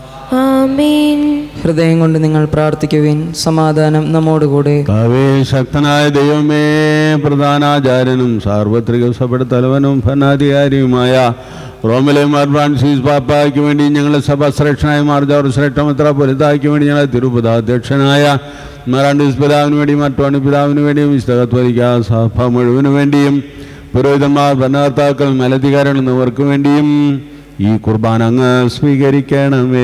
ആമേൻ. ഹൃദയം കൊണ്ട് നിങ്ങൾ പ്രാർത്ഥിക്കുവിൻ. സമാധാനം നമ്മോടുകൂടെ. കവേ ശക്തനായ ദൈവമേ, പ്രധാനാചാര്യനും സാർവത്രിക സഭയുടെ തലവനും ഭരണാധികാരിയുമായ റോമിലെ മാർ ഫ്രാൻസിസ് പാപ്പായ്ക്ക് വേണ്ടി ഞങ്ങളുടെ സഭ ശ്രേഷ്ഠനായ മാർ ജോർജ് ശ്രേഷ്ഠമിത്ര പുലിതായ്ക്ക് വേണ്ടി ഞങ്ങളുടെ തിരുപതാധ്യക്ഷനായ മാറാണ്ടിസ് പിതാവിന് വേണ്ടി മറ്റോണി പിതാവിന് വേണ്ടിയും വിശുദ്ധ സഭ മുഴുവന് വേണ്ടിയും പുരോഹിതന്മാർ ഭരണകർത്താക്കൾ മേലധികാരികൾ എന്നിവർക്ക് വേണ്ടിയും ഈ കുർബാന അങ്ങ് സ്വീകരിക്കണമേ.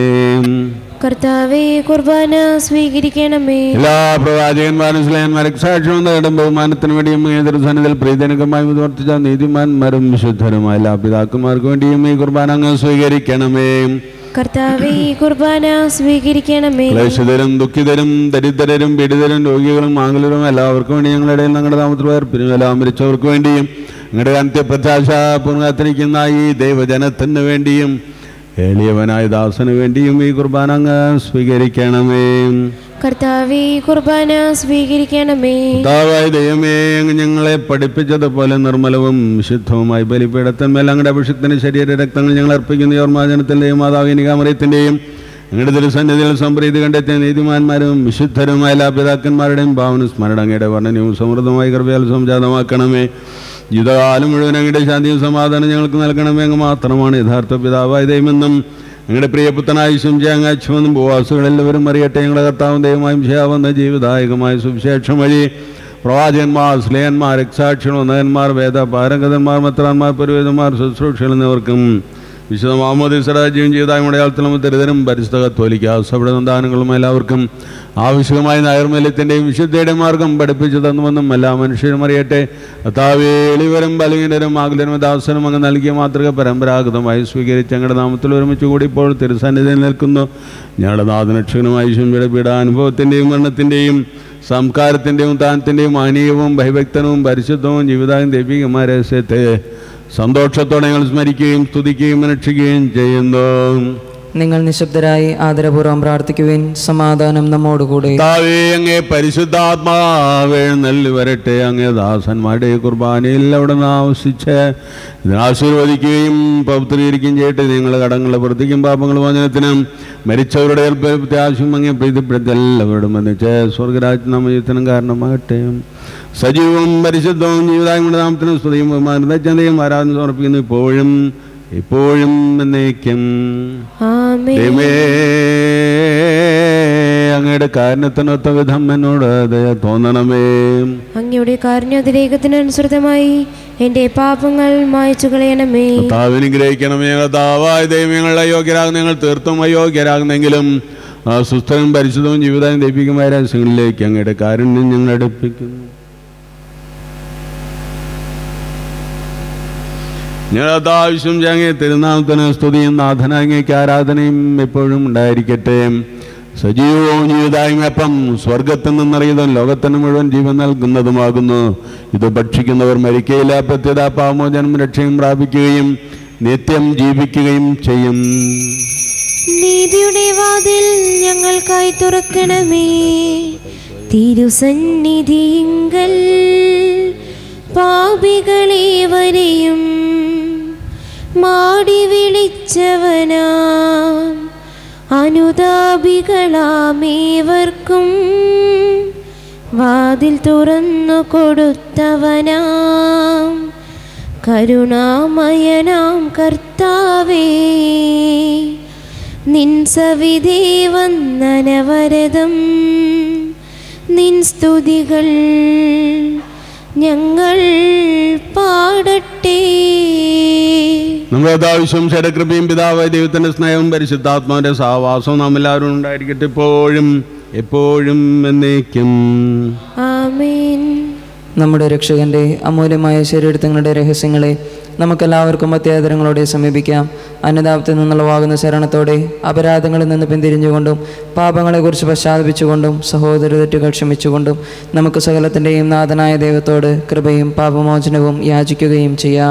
കർത്താവേ, കുർബാന സ്വീകരിക്കണമേ. എല്ലാ പ്രവാചകന്മാരും സ്ലേഹന്മാരും സാക്ഷ്യം നേടും ബഹുമാനത്തിന് വേണ്ടിയും സന്നിധിയിൽ പ്രീതനകമായി പ്രവർത്തിച്ച നീതിമാന്മാരും വിശുദ്ധരുമായ എല്ലാ പിതാക്കന്മാർക്ക് വേണ്ടിയും ഈ കുർബാന അങ്ങ് സ്വീകരിക്കണമേ. കർത്താവേ, കുർബാന സ്വീകരിക്കണമേ. ക്ലേശിതരും ദുഃഖിതരും ദരിദ്രരും പീഡിതരും രോഗികളും ആംഗലരും എല്ലാവർക്കും വേണ്ടി ഞങ്ങളുടെ ഇടയിൽ ഞങ്ങളുടെ നാമത്തിൽ വേർപിരിഞ്ഞ എല്ലാം മരിച്ചവർക്ക് വേണ്ടിയും ഞങ്ങളുടെ അന്ത്യപ്രത്യാശ പൂർണ്ണത്തിരിക്കുന്ന ഈ ദൈവജനത്തിന് വേണ്ടിയും എളിയവനായ ദാസന് വേണ്ടിയും ഈ കുർബാന അങ്ങ് സ്വീകരിക്കണമേ. കർത്താവേ, കുർബാന സ്വീകരിക്കണമേ. കർത്താവായ ദൈവമേ, അങ്ങ് ഞങ്ങളെ പഠിപ്പിച്ചതുപോലെ നിർമ്മലവും വിശുദ്ധവുമായി ബലിപീഠത്തിന്മേൽ അങ്ങയുടെ അഭിഷേകത്തിന് ശരീര രക്തങ്ങൾ ഞങ്ങൾ അർപ്പിക്കുന്ന ഓർമാജനത്തിൻ്റെയും മാതാവിനികാമറിയത്തിൻ്റെയും ഞങ്ങളുടെ തിരുസന്നിധിയിൽ സംപ്രീതി കണ്ടെത്തിയ നീതിമാന്മാരും വിശുദ്ധരുമായ എല്ലാ പിതാക്കന്മാരുടെയും ഭാവന സ്മരണ അങ്ങയുടെ വർണ്ണനയും സമൃദ്ധമായി കൃപയാൽ സംജാതമാക്കണമേ. ജീവിതകാലം മുഴുവൻ അങ്ങയുടെ ശാന്തിയും സമാധാനം ഞങ്ങൾക്ക് നൽകണമേ. അങ്ങ് മാത്രമാണ് യഥാർത്ഥ പിതാവായ ദൈവമെന്നും ഞങ്ങളുടെ പ്രിയപുത്രനായ ശുംജാങ്ങാച്ചുവെന്നും ഉപവാസുകളെല്ലാവരും അറിയട്ടെ. ഞങ്ങളുടെ കർത്താവും ദൈവമായും ചെയ്യാവുന്ന ജീവിതായകമായ സുവിശേഷം വഴി പ്രവാചകന്മാർ, സ്ലേഹന്മാർ, രക്സാക്ഷികൾ, നഗന്മാർ, വേദ പാരംഗതന്മാർ, മത്രാന്മാർ, പുരോഹിതന്മാർ, ശുശ്രൂഷകൾ എന്നിവർക്കും വിശുദ്ധ മാമോദീസ രാജ്യവും ജീവിതായും അടയാളത്തിലും ദരിദ്രരും പരിശുദ്ധ കത്തോലിക്ക സഭയുടെ സന്താനങ്ങളും എല്ലാവർക്കും ആവശ്യമായ നൈർമല്യത്തിൻ്റെയും വിശുദ്ധയുടെയും മാർഗം പഠിപ്പിച്ചു തന്നുവെന്നും എല്ലാ മനുഷ്യരും അറിയട്ടെ. കർത്താവേ, എളിയവരും ബലഹീനരും ആകുലരും ദാസനും അങ്ങ് നൽകിയ മാതൃക പരമ്പരാഗതമായി സ്വീകരിച്ച് ഞങ്ങളുടെ നാമത്തിൽ ഒരുമിച്ച് കൂടി ഇപ്പോൾ തിരുസന്നിധിയിൽ നിൽക്കുന്നു. ഞങ്ങളുടെ നാഥനക്ഷകനുമായ ഈശോയുടെ പീഡാനുഭവത്തിൻ്റെയും മരണത്തിൻ്റെയും സംസ്കാരത്തിൻ്റെയും താനത്തിൻ്റെയും മാനീയവും ഭയഭക്തനവും പരിശുദ്ധവും ജീവിതായും ദൈവികമായ രഹസ്യത്തെ സന്തോഷത്തോടെ ഞങ്ങൾ സ്മരിക്കുകയും സ്തുതിക്കുകയും രക്ഷിക്കുകയും ചെയ്യുന്നു. നിങ്ങൾ നിശബ്ദരായി ആദരപൂർവ്വം പ്രാർത്ഥിക്കുവിൻ. സമാധാനം നമ്മോടുകൂടെ. കർത്താവേ, അങ്ങേ പരിശുദ്ധാത്മാവ് എഴുന്നള്ളി വരട്ടെ. അങ്ങേ ദാസന്മാരുടെ കുർബാനയിൽ അവിടെ നിന്ന് ആവശ്യിച്ച് ഇതിനാശീർവദിക്കുകയും പവിത്രീകരിക്കുകയും ചെയ്യട്ടെ. നിങ്ങളുടെ കടങ്ങളുടെ വൃത്തിക്കും പാപങ്ങൾ മോചനത്തിനും മരിച്ചവരുടെ പ്രത്യാശയും അങ്ങേ പ്രീതിപ്പെടുത്തി എല്ലാവരോടും വന്നിച്ച് സ്വർഗരാജ്ഞാമയത്തിനും കാരണമാകട്ടെ. സജീവവും പരിശുദ്ധവും ജീവിതാങ്ങളുടെ നാമത്തിനും സ്തുതിയും ബഹുമാനതയും ആരാധന സമർപ്പിക്കുന്നു, ഇപ്പോഴും എപ്പോഴും എന്നേക്കും. ദൈവമേ, അങ്ങയുടെ കാരുണ്യത്തിനൊത്ത വിധം എന്നോട് ദയ തോന്നണമേ. അങ്ങയുടെ കാരുണ്യോദ്രേകത്തിനനുസൃതമായി എന്റെ പാപങ്ങൾ മായ്ച്ചു കളയണമേ. കർത്താവിനെ ഗ്രഹിക്കണമേ. കർത്താവായ ദൈവമേ, ഞങ്ങൾ അയോഗ്യരാകുന്ന ഞങ്ങൾ തീർത്തും അയോഗ്യരാകുന്നെങ്കിലും സുസ്ഥിരവും പരിശുദ്ധവും ജീവിതവും ദൈവികമായ രഹസ്യങ്ങളിലേക്ക് അങ്ങയുടെ കാരുണ്യം ഞങ്ങൾ അടുപ്പിക്കുന്നു. ഞങ്ങളുടെ ആവശ്യം ഞങ്ങൾ തിരുനാമത്തിന് സ്തുതിയും നാഥനങ്ങയ്ക്ക് ആരാധനയും എപ്പോഴും ഉണ്ടായിരിക്കട്ടെ. സജീവവും ജീവിതായും അപ്പം സ്വർഗത്തിൽ നിന്നറിയുന്നതും ലോകത്തിന് മുഴുവൻ ജീവൻ നൽകുന്നതുമാകുന്നു. ഇത് ഭക്ഷിക്കുന്നവർ മരിക്കയില്ല, പ്രത്യത പാമോചനം രക്ഷയും പ്രാപിക്കുകയും നിത്യം ജീവിക്കുകയും ചെയ്യും. നീതിയുടെ വാതിൽ ഞങ്ങൾക്കായി തുറക്കണമേ. തിരുസന്നിധിയിങ്കൽ പാപികളേവരെയും മാടി വിളിച്ചവനാം അനുതാപികളാമേവർക്കും വാതിൽ തുറന്നു കൊടുത്തവനാം കരുണാമയനാം കർത്താവേ, നിൻ സവിധേ വന്ദനവരദം നിൻ സ്തുതികൾ ഞങ്ങൾ പാടട്ടെ. നമ്മുടെ ആവശ്യം ശരകൃപയും പിതാവായ ദൈവത്തിന്റെ സ്നേഹവും പരിശുദ്ധാത്മാവിന്റെ സഹവാസവും നാം എല്ലാവരും ഉണ്ടായിരിക്കട്ടെ, ഇപ്പോഴും എപ്പോഴും എന്നേക്കും. ആമേൻ. നമ്മുടെ രക്ഷകന്റെ അമൂല്യമായ ശരീരത്തിന്റെ രഹസ്യങ്ങളെ നമുക്കെല്ലാവർക്കും അത്യാദരങ്ങളോടെ സമീപിക്കാം. അനുതാപത്തിൽ നിന്നുള്ള വാകുന്ന ശരണത്തോടെ അപരാധങ്ങളിൽ നിന്ന് പിന്തിരിഞ്ഞുകൊണ്ടും പാപങ്ങളെക്കുറിച്ച് പശ്ചാത്തപിച്ചുകൊണ്ടും സഹോദര തെറ്റുകൾ ക്ഷമിച്ചുകൊണ്ടും നമുക്ക് സകലത്തിൻ്റെയും നാഥനായ ദൈവത്തോട് കൃപയും പാപമോചനവും യാചിക്കുകയും ചെയ്യാം.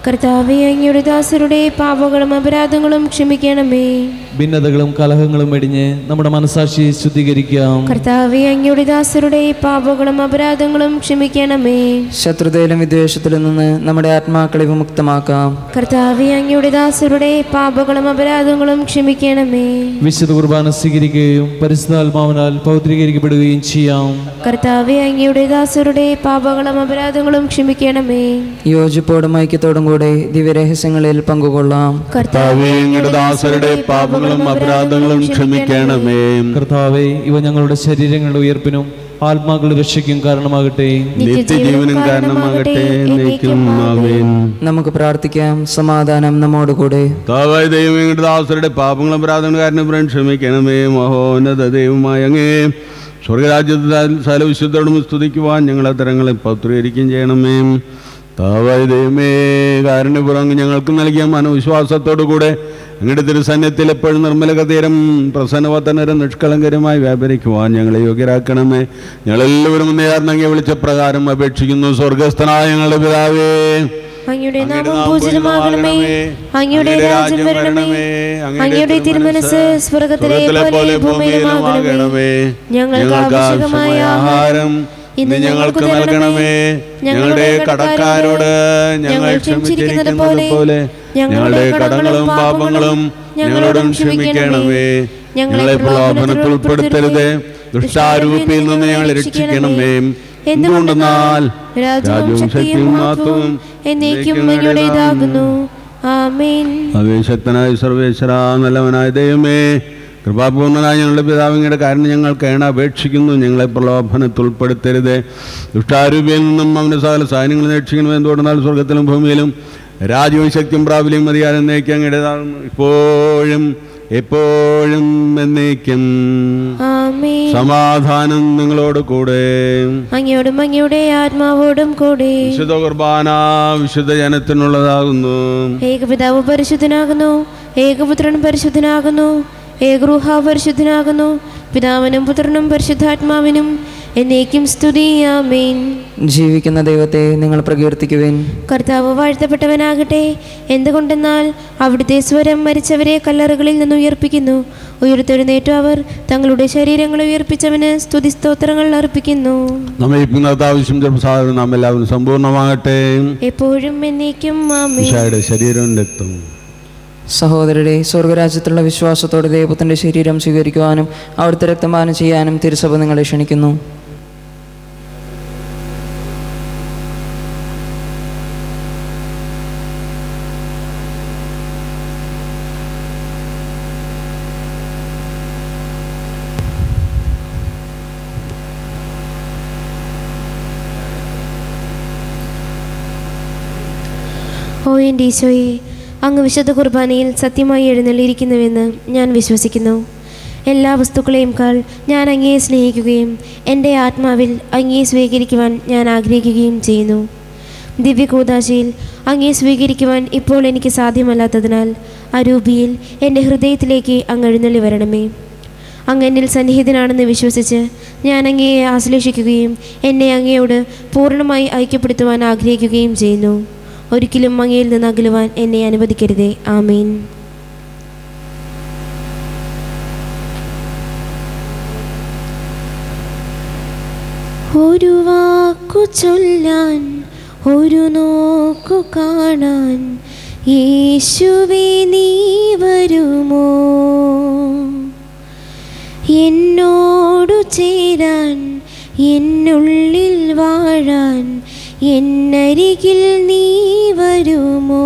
കർത്താവേ, അങ്ങയുടെ ദാസരുടെ പാപങ്ങളും അപരാധങ്ങളും ക്ഷമിക്കണമേ. ഭിന്നതകളും കലഹങ്ങളും വെടിഞ്ഞ് നമ്മുടെ മനസാക്ഷിയെ ശുദ്ധീകരിക്കാം. കർത്താവേ, അങ്ങയുടെ ദാസരുടെ പാപങ്ങളും അപരാധങ്ങളും ക്ഷമിക്കണമേ. ശത്രുതയിലും വിദ്വേഷത്തിലും നിന്ന് നമ്മുടെ ആത്മാക്കളെ വിമുക്തമാക്കാം. കർത്താവേ, അങ്ങയുടെ ദാസരുടെ പാപങ്ങളും അപരാധങ്ങളും ക്ഷമിക്കണമേ. വിശുദ്ധ കുർബാന സ്വീകരിക്കുകയും പരിശുദ്ധാത്മാവിനാൽ പൗത്രീകരിക്കപ്പെടുകയും ചെയ്യാം. കർത്താവേ, അങ്ങയുടെ ദാസരുടെ പാപങ്ങളും അപരാധങ്ങളും ക്ഷമിക്കണമേ. യോജിപ്പോടും ഐക്യത്തോടും കൂടെ ദിവ്യരഹസ്യങ്ങളിൽ പങ്കുകൊള്ളാം. കർത്താവേ, അങ്ങയുടെ ദാസരുടെ പാപങ്ങളും അപരാധങ്ങളും ക്ഷമിക്കണമേ. കർത്താവേ, ഇവ ഞങ്ങളുടെ ശരീരങ്ങളുടെ ഉയർപ്പിനും ആത്മാക്കളുടെ രക്ഷയ്ക്കും കാരണമാകട്ടെ. നിത്യജീവനും കാരണമാകട്ടെ. എന്നേക്കും ആമേൻ. നമുക്ക് പ്രാർത്ഥിക്കാം. സമാധാനം നമ്മോടുകൂടെ. കർത്താവായ ദൈവമേ, അങ്ങയുടെ ദാസരുടെ പാപങ്ങളും അപരാധങ്ങളും കാരണം ക്ഷമിക്കണമേ. മഹോന്നത ദൈവമായ അങ്ങേ സ്വർഗരാജ്യത്തിൽ സകല വിശുദ്ധരോടും സ്തുതിക്കുവാൻ ഞങ്ങളെ തരങ്ങളെ പൗത്രീകരിക്കുകയും ചെയ്യണമേ. കർത്താവായ ദൈവമേ, കാരുണ്യപൂർവ്വം ഞങ്ങൾക്ക് നൽകിയ മനോവിശ്വാസത്തോടു കൂടെ അങ്ങയുടെ തിരുസന്നിധിയിൽ എപ്പോഴും നിർമ്മലകതീരം പ്രസന്നവത്തനരും നിഷ്കളങ്കരമായി വ്യാപരിക്കുവാൻ ഞങ്ങളെ യോഗ്യരാക്കണമേ. ഞങ്ങളെല്ലാവരും നേർന്നങ്ങെ വിളിച്ച പ്രകാരം അപേക്ഷിക്കുന്നു. സ്വർഗസ്ഥനായ ഞങ്ങളുടെ പിതാവേ, അങ്ങയുടെ നാമം പൂജിതമാകണമേ. അങ്ങയുടെ രാജ്യം വരണമേ. അങ്ങയുടെ തിരുമനസ്സ് സ്വർഗ്ഗത്തിലെ പോലെ ഭൂമിയിലുമാകണമേ. ഞങ്ങൾക്ക് ആവശ്യമായ ആഹാരം ഇന്ന് ഞങ്ങൾക്ക് നൽകണമേ. ഞങ്ങളുടെ കടക്കാരോട് ഞങ്ങൾ ക്ഷമിച്ചിരിക്കുന്നത് പോലെ ഞങ്ങളുടെ കടങ്ങളും പാപങ്ങളും ഞങ്ങളോടും ക്ഷമിക്കണമേ. ഞങ്ങളെ പ്രലോഭനത്തിൽ ഉൾപ്പെടുത്തരുത്, ദുഷ്ടാരൂപിയിൽ നിന്ന് ഞങ്ങളെ രക്ഷിക്കണമേ. എന്തുകൊണ്ടെന്നാൽ രാജ്യവും ശക്തിയും മഹത്വവും എന്നേക്കും അങ്ങയുടേതാകുന്നു. ആമേൻ. അവേശക്തനായ സർവേശ്വര, നല്ലവനായ ദൈവമേ, കൃപാപൂർണനായ ഞങ്ങളുടെ പിതാവിങ്ങളുടെ കാരണം ഞങ്ങൾ കേണ അപേക്ഷിക്കുന്നു. ഞങ്ങളെ പ്രലോഭനത്തിൽ ഉൾപ്പെടുത്തരുത്, ദുഷ്ടാരൂപിയിൽ നിന്നും അവൻ്റെ സകല സൈന്യങ്ങൾ രക്ഷിക്കണം. എന്തുകൊണ്ടെന്നാൽ സ്വർഗത്തിലും ഭൂമിയിലും രാജ്യവും ശക്തിയും പ്രാബല്യം അധികാരം എന്നേക്കും അങ്ങയുടേതാകുന്നു, ഇപ്പോഴും എപ്പോഴും എന്നേക്കും. സമാധാനം നിങ്ങളോട് കൂടെ, അങ്ങയോടും അങ്ങയുടെ ആത്മാവോടും കൂടെ. വിശുദ്ധ കുർബാന വിശുദ്ധ ജനത്തിനുള്ളതാകുന്നു. ഏകപിതാവ് പരിശുദ്ധനാകുന്നു, ഏകപുത്രൻ പരിശുദ്ധനാകുന്നു, ഏകരൂഹ പരിശുദ്ധനാകുന്നു. പിതാവിനും പുത്രനും പരിശുദ്ധാത്മാവിനും എന്നേക്കും സ്തുതി. ആമേൻ. ജീവിക്കുന്ന ദൈവത്തെ നിങ്ങൾ പ്രകീർത്തിക്കുവിൻ. കർത്താവ് വാഴ്ത്തപ്പെട്ടവനാകട്ടെ. എന്തുകൊണ്ടെന്നാൽ അവിടുത്തെ സ്വരം മരിച്ചവരെ കല്ലറകളിൽ നിന്ന് ഉയർപ്പിക്കുന്നു. ഉയർത്തെഴുന്നേറ്റു അവർ തങ്ങളുടെ ശരീരങ്ങളെ ഉയർപ്പിച്ചവന് സ്തുതി സ്തോത്രങ്ങൾ അർപ്പിക്കുന്നു. നാം എല്ലാവരും സമ്പൂർണ്ണമാകട്ടെ. എപ്പോഴും എന്നേക്കും ആമേൻ. ശരീരം രക്തം. സഹോദരരെ, സ്വർഗരാജ്യത്തുള്ള വിശ്വാസത്തോടെ ദൈവത്തിൻ്റെ ശരീരം സ്വീകരിക്കുവാനും അവിടുത്തെ രക്തപാനം ചെയ്യാനും തിരുസഭ നിങ്ങളെ ക്ഷണിക്കുന്നു. ഓ എൻ്റെ ഈശോയെ, അങ്ങ് വിശുദ്ധ കുർബാനയിൽ സത്യമായി എഴുന്നള്ളിയിരിക്കുന്നുവെന്ന് ഞാൻ വിശ്വസിക്കുന്നു. എല്ലാ വസ്തുക്കളെയും കാൾ ഞാൻ അങ്ങയെ സ്നേഹിക്കുകയും എൻ്റെ ആത്മാവിൽ അങ്ങയെ സ്വീകരിക്കുവാൻ ഞാൻ ആഗ്രഹിക്കുകയും ചെയ്യുന്നു. ദിവ്യകൂദാശയിൽ അങ്ങയെ സ്വീകരിക്കുവാൻ ഇപ്പോൾ എനിക്ക് സാധ്യമല്ലാത്തതിനാൽ അരൂപിയിൽ എൻ്റെ ഹൃദയത്തിലേക്ക് അങ്ങ് എഴുന്നള്ളി വരണമേ. അങ്ങ് എന്നിൽ സന്നിഹിതനാണെന്ന് വിശ്വസിച്ച് ഞാൻ അങ്ങയെ ആശ്ലേഷിക്കുകയും എന്നെ അങ്ങയോട് പൂർണ്ണമായി ഐക്യപ്പെടുത്തുവാൻ ആഗ്രഹിക്കുകയും ചെയ്യുന്നു. ഒരിക്കലും അങ്ങയിൽ നിന്ന് അകലുവാൻ എന്നെ അനുവദിക്കരുതേ. ആമീൻ. ഒരു വാക്കു ചൊല്ലാൻ, ഒരു നോക്കു കാണാൻ, യേശുവേ നീ വരുമോ? എന്നോടു ചേരാൻ, എന്നുള്ളിൽ വാഴാൻ, എന്നരികിൽ നീ വരുമോ?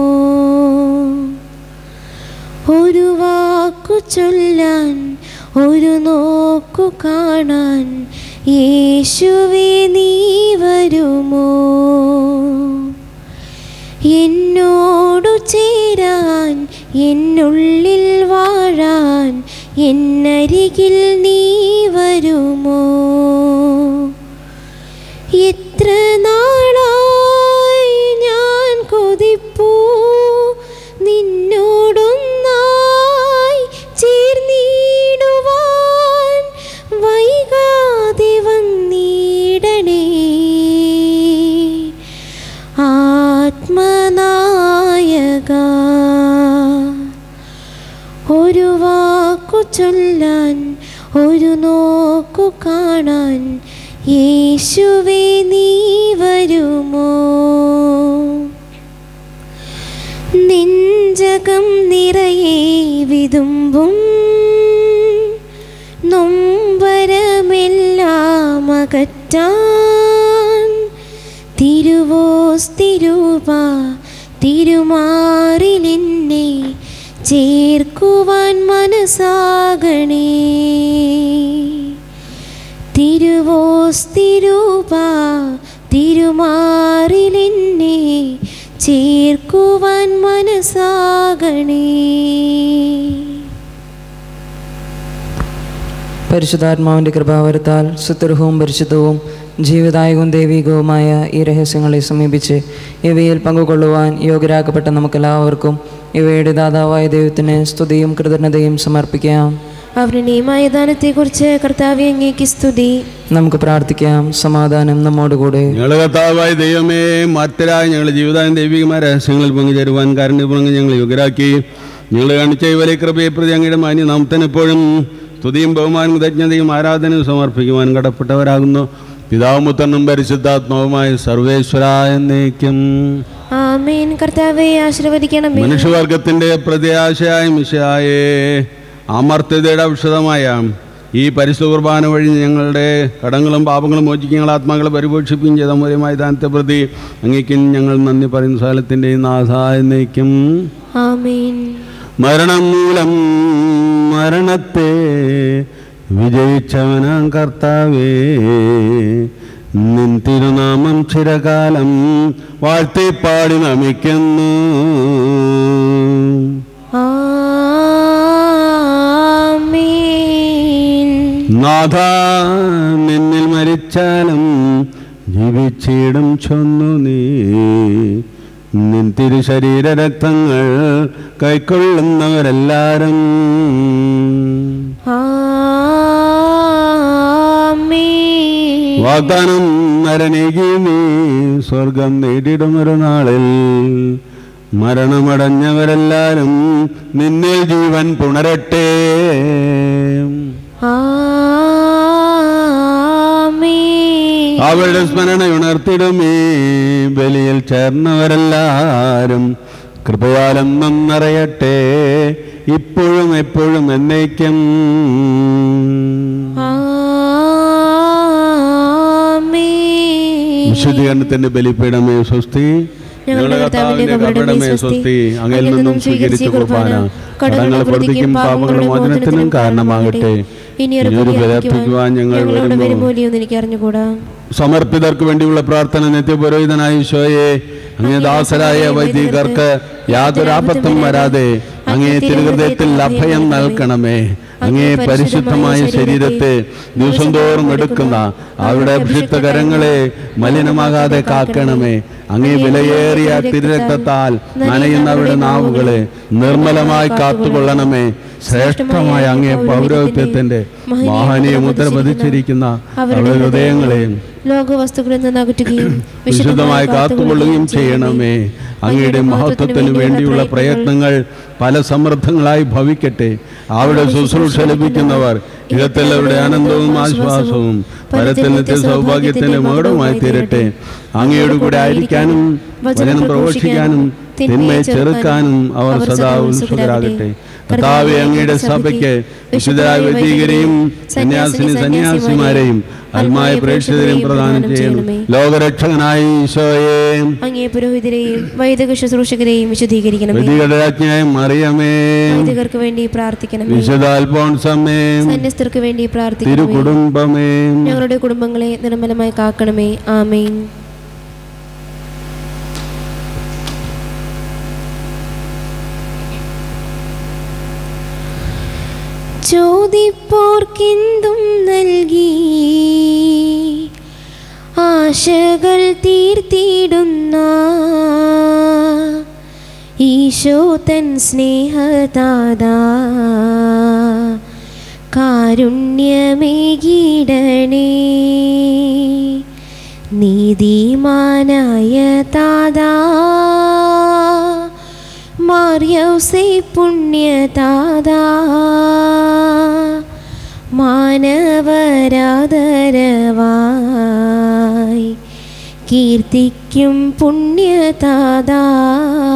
ഒരു വാക്കു ചൊല്ലാൻ, ഒരു നോക്കു കാണാൻ, യേശുവേ നീ വരുമോ? എന്നോടു ചേരാൻ, എന്നുള്ളിൽ വാഴാൻ, എന്നരികിൽ നീ വരുമോ? എത്ര നാളായി ഞാൻ കൊതിപ്പൂ നിന്നോടൊന്നായി ചേർന്നിടുവാൻ, വൈകാതെ വന്നിടണേ. ആത്മനാ ചൊല്ലാൻ ഒരു നോക്കു കാണാൻ യേശുവേ നീ വരുമോ? നെഞ്ചകം നിറയെ വിതുമ്പും നൊമ്പരമെല്ലാം അകറ്റാൻ തിരുവോസ്തിരൂപ തിരുമാറിലെന്നെ ചേർക്കുവാൻ മനസ്സാകണേ. തിരുവോസ്തിരൂപ തിരുമാറിലെന്നെ ചേർക്കുവാൻ മനസ്സാകണേ. പരിശുദ്ധാത്മാവിൻ്റെ കൃപാവരത്താൽ സുത്യർഹവും പരിശുദ്ധവും ജീവദായകവും ദൈവികവുമായ ഈ രഹസ്യങ്ങളെ സമീപിച്ച് ഇവയിൽ പങ്കുകൊള്ളുവാൻ യോഗ്യരാക്കപ്പെട്ട നമുക്കെല്ലാവർക്കും ഇവയുടെ ദാതാവായ ദൈവത്തിന് സ്തുതിയും കൃതജ്ഞതയും സമർപ്പിക്കാം. അവരുടെ നിയമമായ ദാനത്തെക്കുറിച്ച് കർത്താവേ അങ്ങേക്ക് സ്തുതി. നമുക്ക് പ്രാർത്ഥിക്കാം. സമാധാനം നമ്മോടുകൂടെ. ഞങ്ങളുടെ കർത്താവായ ദൈവമേ, മാറ്റരായ ഞങ്ങളുടെ ജീവിതം ദൈവികമായ രഹസ്യങ്ങളിൽ പങ്കുചേരുവാൻ കാരുണ്യപൂർവ്വം ഞങ്ങൾ യോഗ്യരാക്കി. ഞങ്ങൾ കാണിച്ച ഈ വലിയ കൃപയെ പ്രതി അങ്ങയുടെ മാന്യ നാമത്തിന് എപ്പോഴും സ്തുതിയും ബഹുമാനും കൃതജ്ഞതയും ആരാധനയും സമർപ്പിക്കുവാൻ കടപ്പെട്ടവരാകുന്നു. പിതാവും പുത്രനും പരിശുദ്ധാത്മാവുമായ സർവേശ്വരായ എന്നേക്കും ആമേൻ. കർത്താവേ ആശീർവദിക്കണമേ. മനുഷ്യവർഗത്തിന്റെ പ്രത്യാശയായ മിശിഹായേ, അമർത്യതയുടെ ഔഷധമായ ഈ പരിശുദ്ധ കുർബാന വഴി ഞങ്ങളുടെ കടങ്ങളും പാപങ്ങളും മോചിക്കും, ഞങ്ങൾ ആത്മാക്കളെ പരിപോഷിപ്പിക്കുകയും ചെയ്ത മൂല്യമായ ദാനത്തെ പ്രതി അങ്ങേക്കും ഞങ്ങൾ നന്ദി പറയുന്ന സ്ഥലത്തിൻ്റെ നാഥായ എന്നേക്കും ആമേൻ. മരണം മൂലം മരണത്തെ വിജയിച്ചവനാം കർത്താവേ, നിൻ തിരുനാമം ചിരകാലം വാഴ്ത്തിപ്പാടി നമിക്കുന്നു. ആമേൻ. നാഥ, നിന്നിൽ മരിച്ചാലും ജീവിച്ചിടും ചൊന്നു നീ, നിൻ തിരുശരീര രക്തങ്ങൾ കൈക്കൊള്ളുന്നവരെല്ലാരും വാഗ്ദാനം നരനേകി നീ സ്വർഗം നേടിടുമൊരു നാളിൽ മരണമടഞ്ഞവരെല്ലാരും നിന്നിൽ ജീവൻ പുണരട്ടെ. അവരുടെ സ്മരണ ഉണർത്തിടുമേ. ബലിയിൽ ചേർന്നവരെല്ലാരും കൃപയാലെന്നും നിറയട്ടെ, ഇപ്പോഴും എപ്പോഴും എന്നേക്കും. വിശുദ്ധീകരണത്തിന്റെ ബലിപീഠമേ സ്വസ്തി. ഞങ്ങളുടെ കർത്താവിന്റെ കബറിടമേ സ്വസ്തി. അങ്ങയിൽ നിന്നും സ്വീകരിച്ച കുർബാന കടങ്ങൾ പ്രതിക്കും പാപങ്ങളുടെ മോചനത്തിനും കാരണമാകട്ടെ. ഇനിയൊരു ബലിയർപ്പിക്കുവാൻ ഞങ്ങൾ വരുമ്പോൾ എനിക്ക് അറിഞ്ഞുകൂടാ. സമർപ്പിതർക്ക് വേണ്ടിയുള്ള പ്രാർത്ഥന. നിത്യപുരോഹിതനായ ഈശോയെ, അങ്ങേ ദാസരായ വൈദികർക്ക് യാതൊരു ആപത്തും വരാതെ അങ്ങേ തിരുഹൃദയത്തിൽ അഭയം നൽകണമേ. അങ്ങേ പരിശുദ്ധമായ ശരീരത്തെ ദിവസം തോറും എടുക്കുന്ന അവരുടെ അഭിഷിക്ത കരങ്ങളെ മലിനമാകാതെ കാക്കണമേ. അങ്ങേ വിലയേറിയ തിരുരക്തത്താൽ നനയുന്നവരുടെ നാവുകളെ നിർമ്മലമായി കാത്തുകൊള്ളണമേ. ശ്രേഷ്ഠമായ അങ്ങേ പൗരോഹിത്യത്തിന്റെ മഹനീയ മുദ്ര പതിച്ചിരിക്കുന്ന അവരുടെ ഹൃദയങ്ങളെയും ലോകവസ്തുക്കളിൽ നിന്ന് അകറ്റുകയും വിശുദ്ധമായി കാത്തുകൊള്ളുകയും ചെയ്യണമേ. അങ്ങയുടെ മഹത്വത്തിന് വേണ്ടിയുള്ള പ്രയത്നങ്ങൾ പല സമൃദ്ധങ്ങളായി ഭവിക്കട്ടെ. അവിടെ ശുശ്രൂഷ ലഭിക്കുന്നവർ ഇഹത്തിൽ അവരുടെ ആനന്ദവും ആശ്വാസവും പരത്തിൽ നിത്യ സൗഭാഗ്യത്തിന്റെ മകുടമായി തീരട്ടെ. അങ്ങയോട് കൂടെ ആയിരിക്കാനും വചനം പ്രഘോഷിക്കാനും തിന്മയെ ചെറുക്കാനും അവർ സദാ ഉത്സുകരാകട്ടെ. കർത്താവേ, അങ്ങയുടെ സഭയ്ക്ക് വിശുദ്ധരായ വൈദികരെയും സന്യാസിനി സന്യാസിമാരെയും ആത്മായ പ്രേക്ഷിതരെയും പ്രദാനം ചെയ്യണം. ലോകരക്ഷകനായ ഈശോയെ, അങ്ങേ പുരോഹിതരെയും വൈദിക ശുശ്രൂഷകരെയും വിശുദ്ധീകരിക്കണം. വൈദികരുടെ രാജ്ഞിയായ മറിയമേ, വൈദികർക്ക് വേണ്ടി പ്രാർത്ഥിക്കണം. വിശുദ്ധ അൽഫോൻസമേ, സന്യസ്തർക്ക് വേണ്ടി പ്രാർത്ഥിക്കണം. തിരുകുടുംബമേ, ഞങ്ങളുടെ കുടുംബങ്ങളെ നിർമ്മലമായി കാക്കണമേ. ആമേൻ. ചോദിപ്പോർക്കെന്തും നൽകി ആശകൾ തീർത്തിടുന്ന ഈശോ തൻ സ്നേഹദാതാ, കാരുണ്യമേകിടണേ. നീതിമാനായ താതാ, മാർയൗസേ പുണ്യതാതാ മാനവരാദരവായി കീർത്തിക്കും പുണ്യതാതാ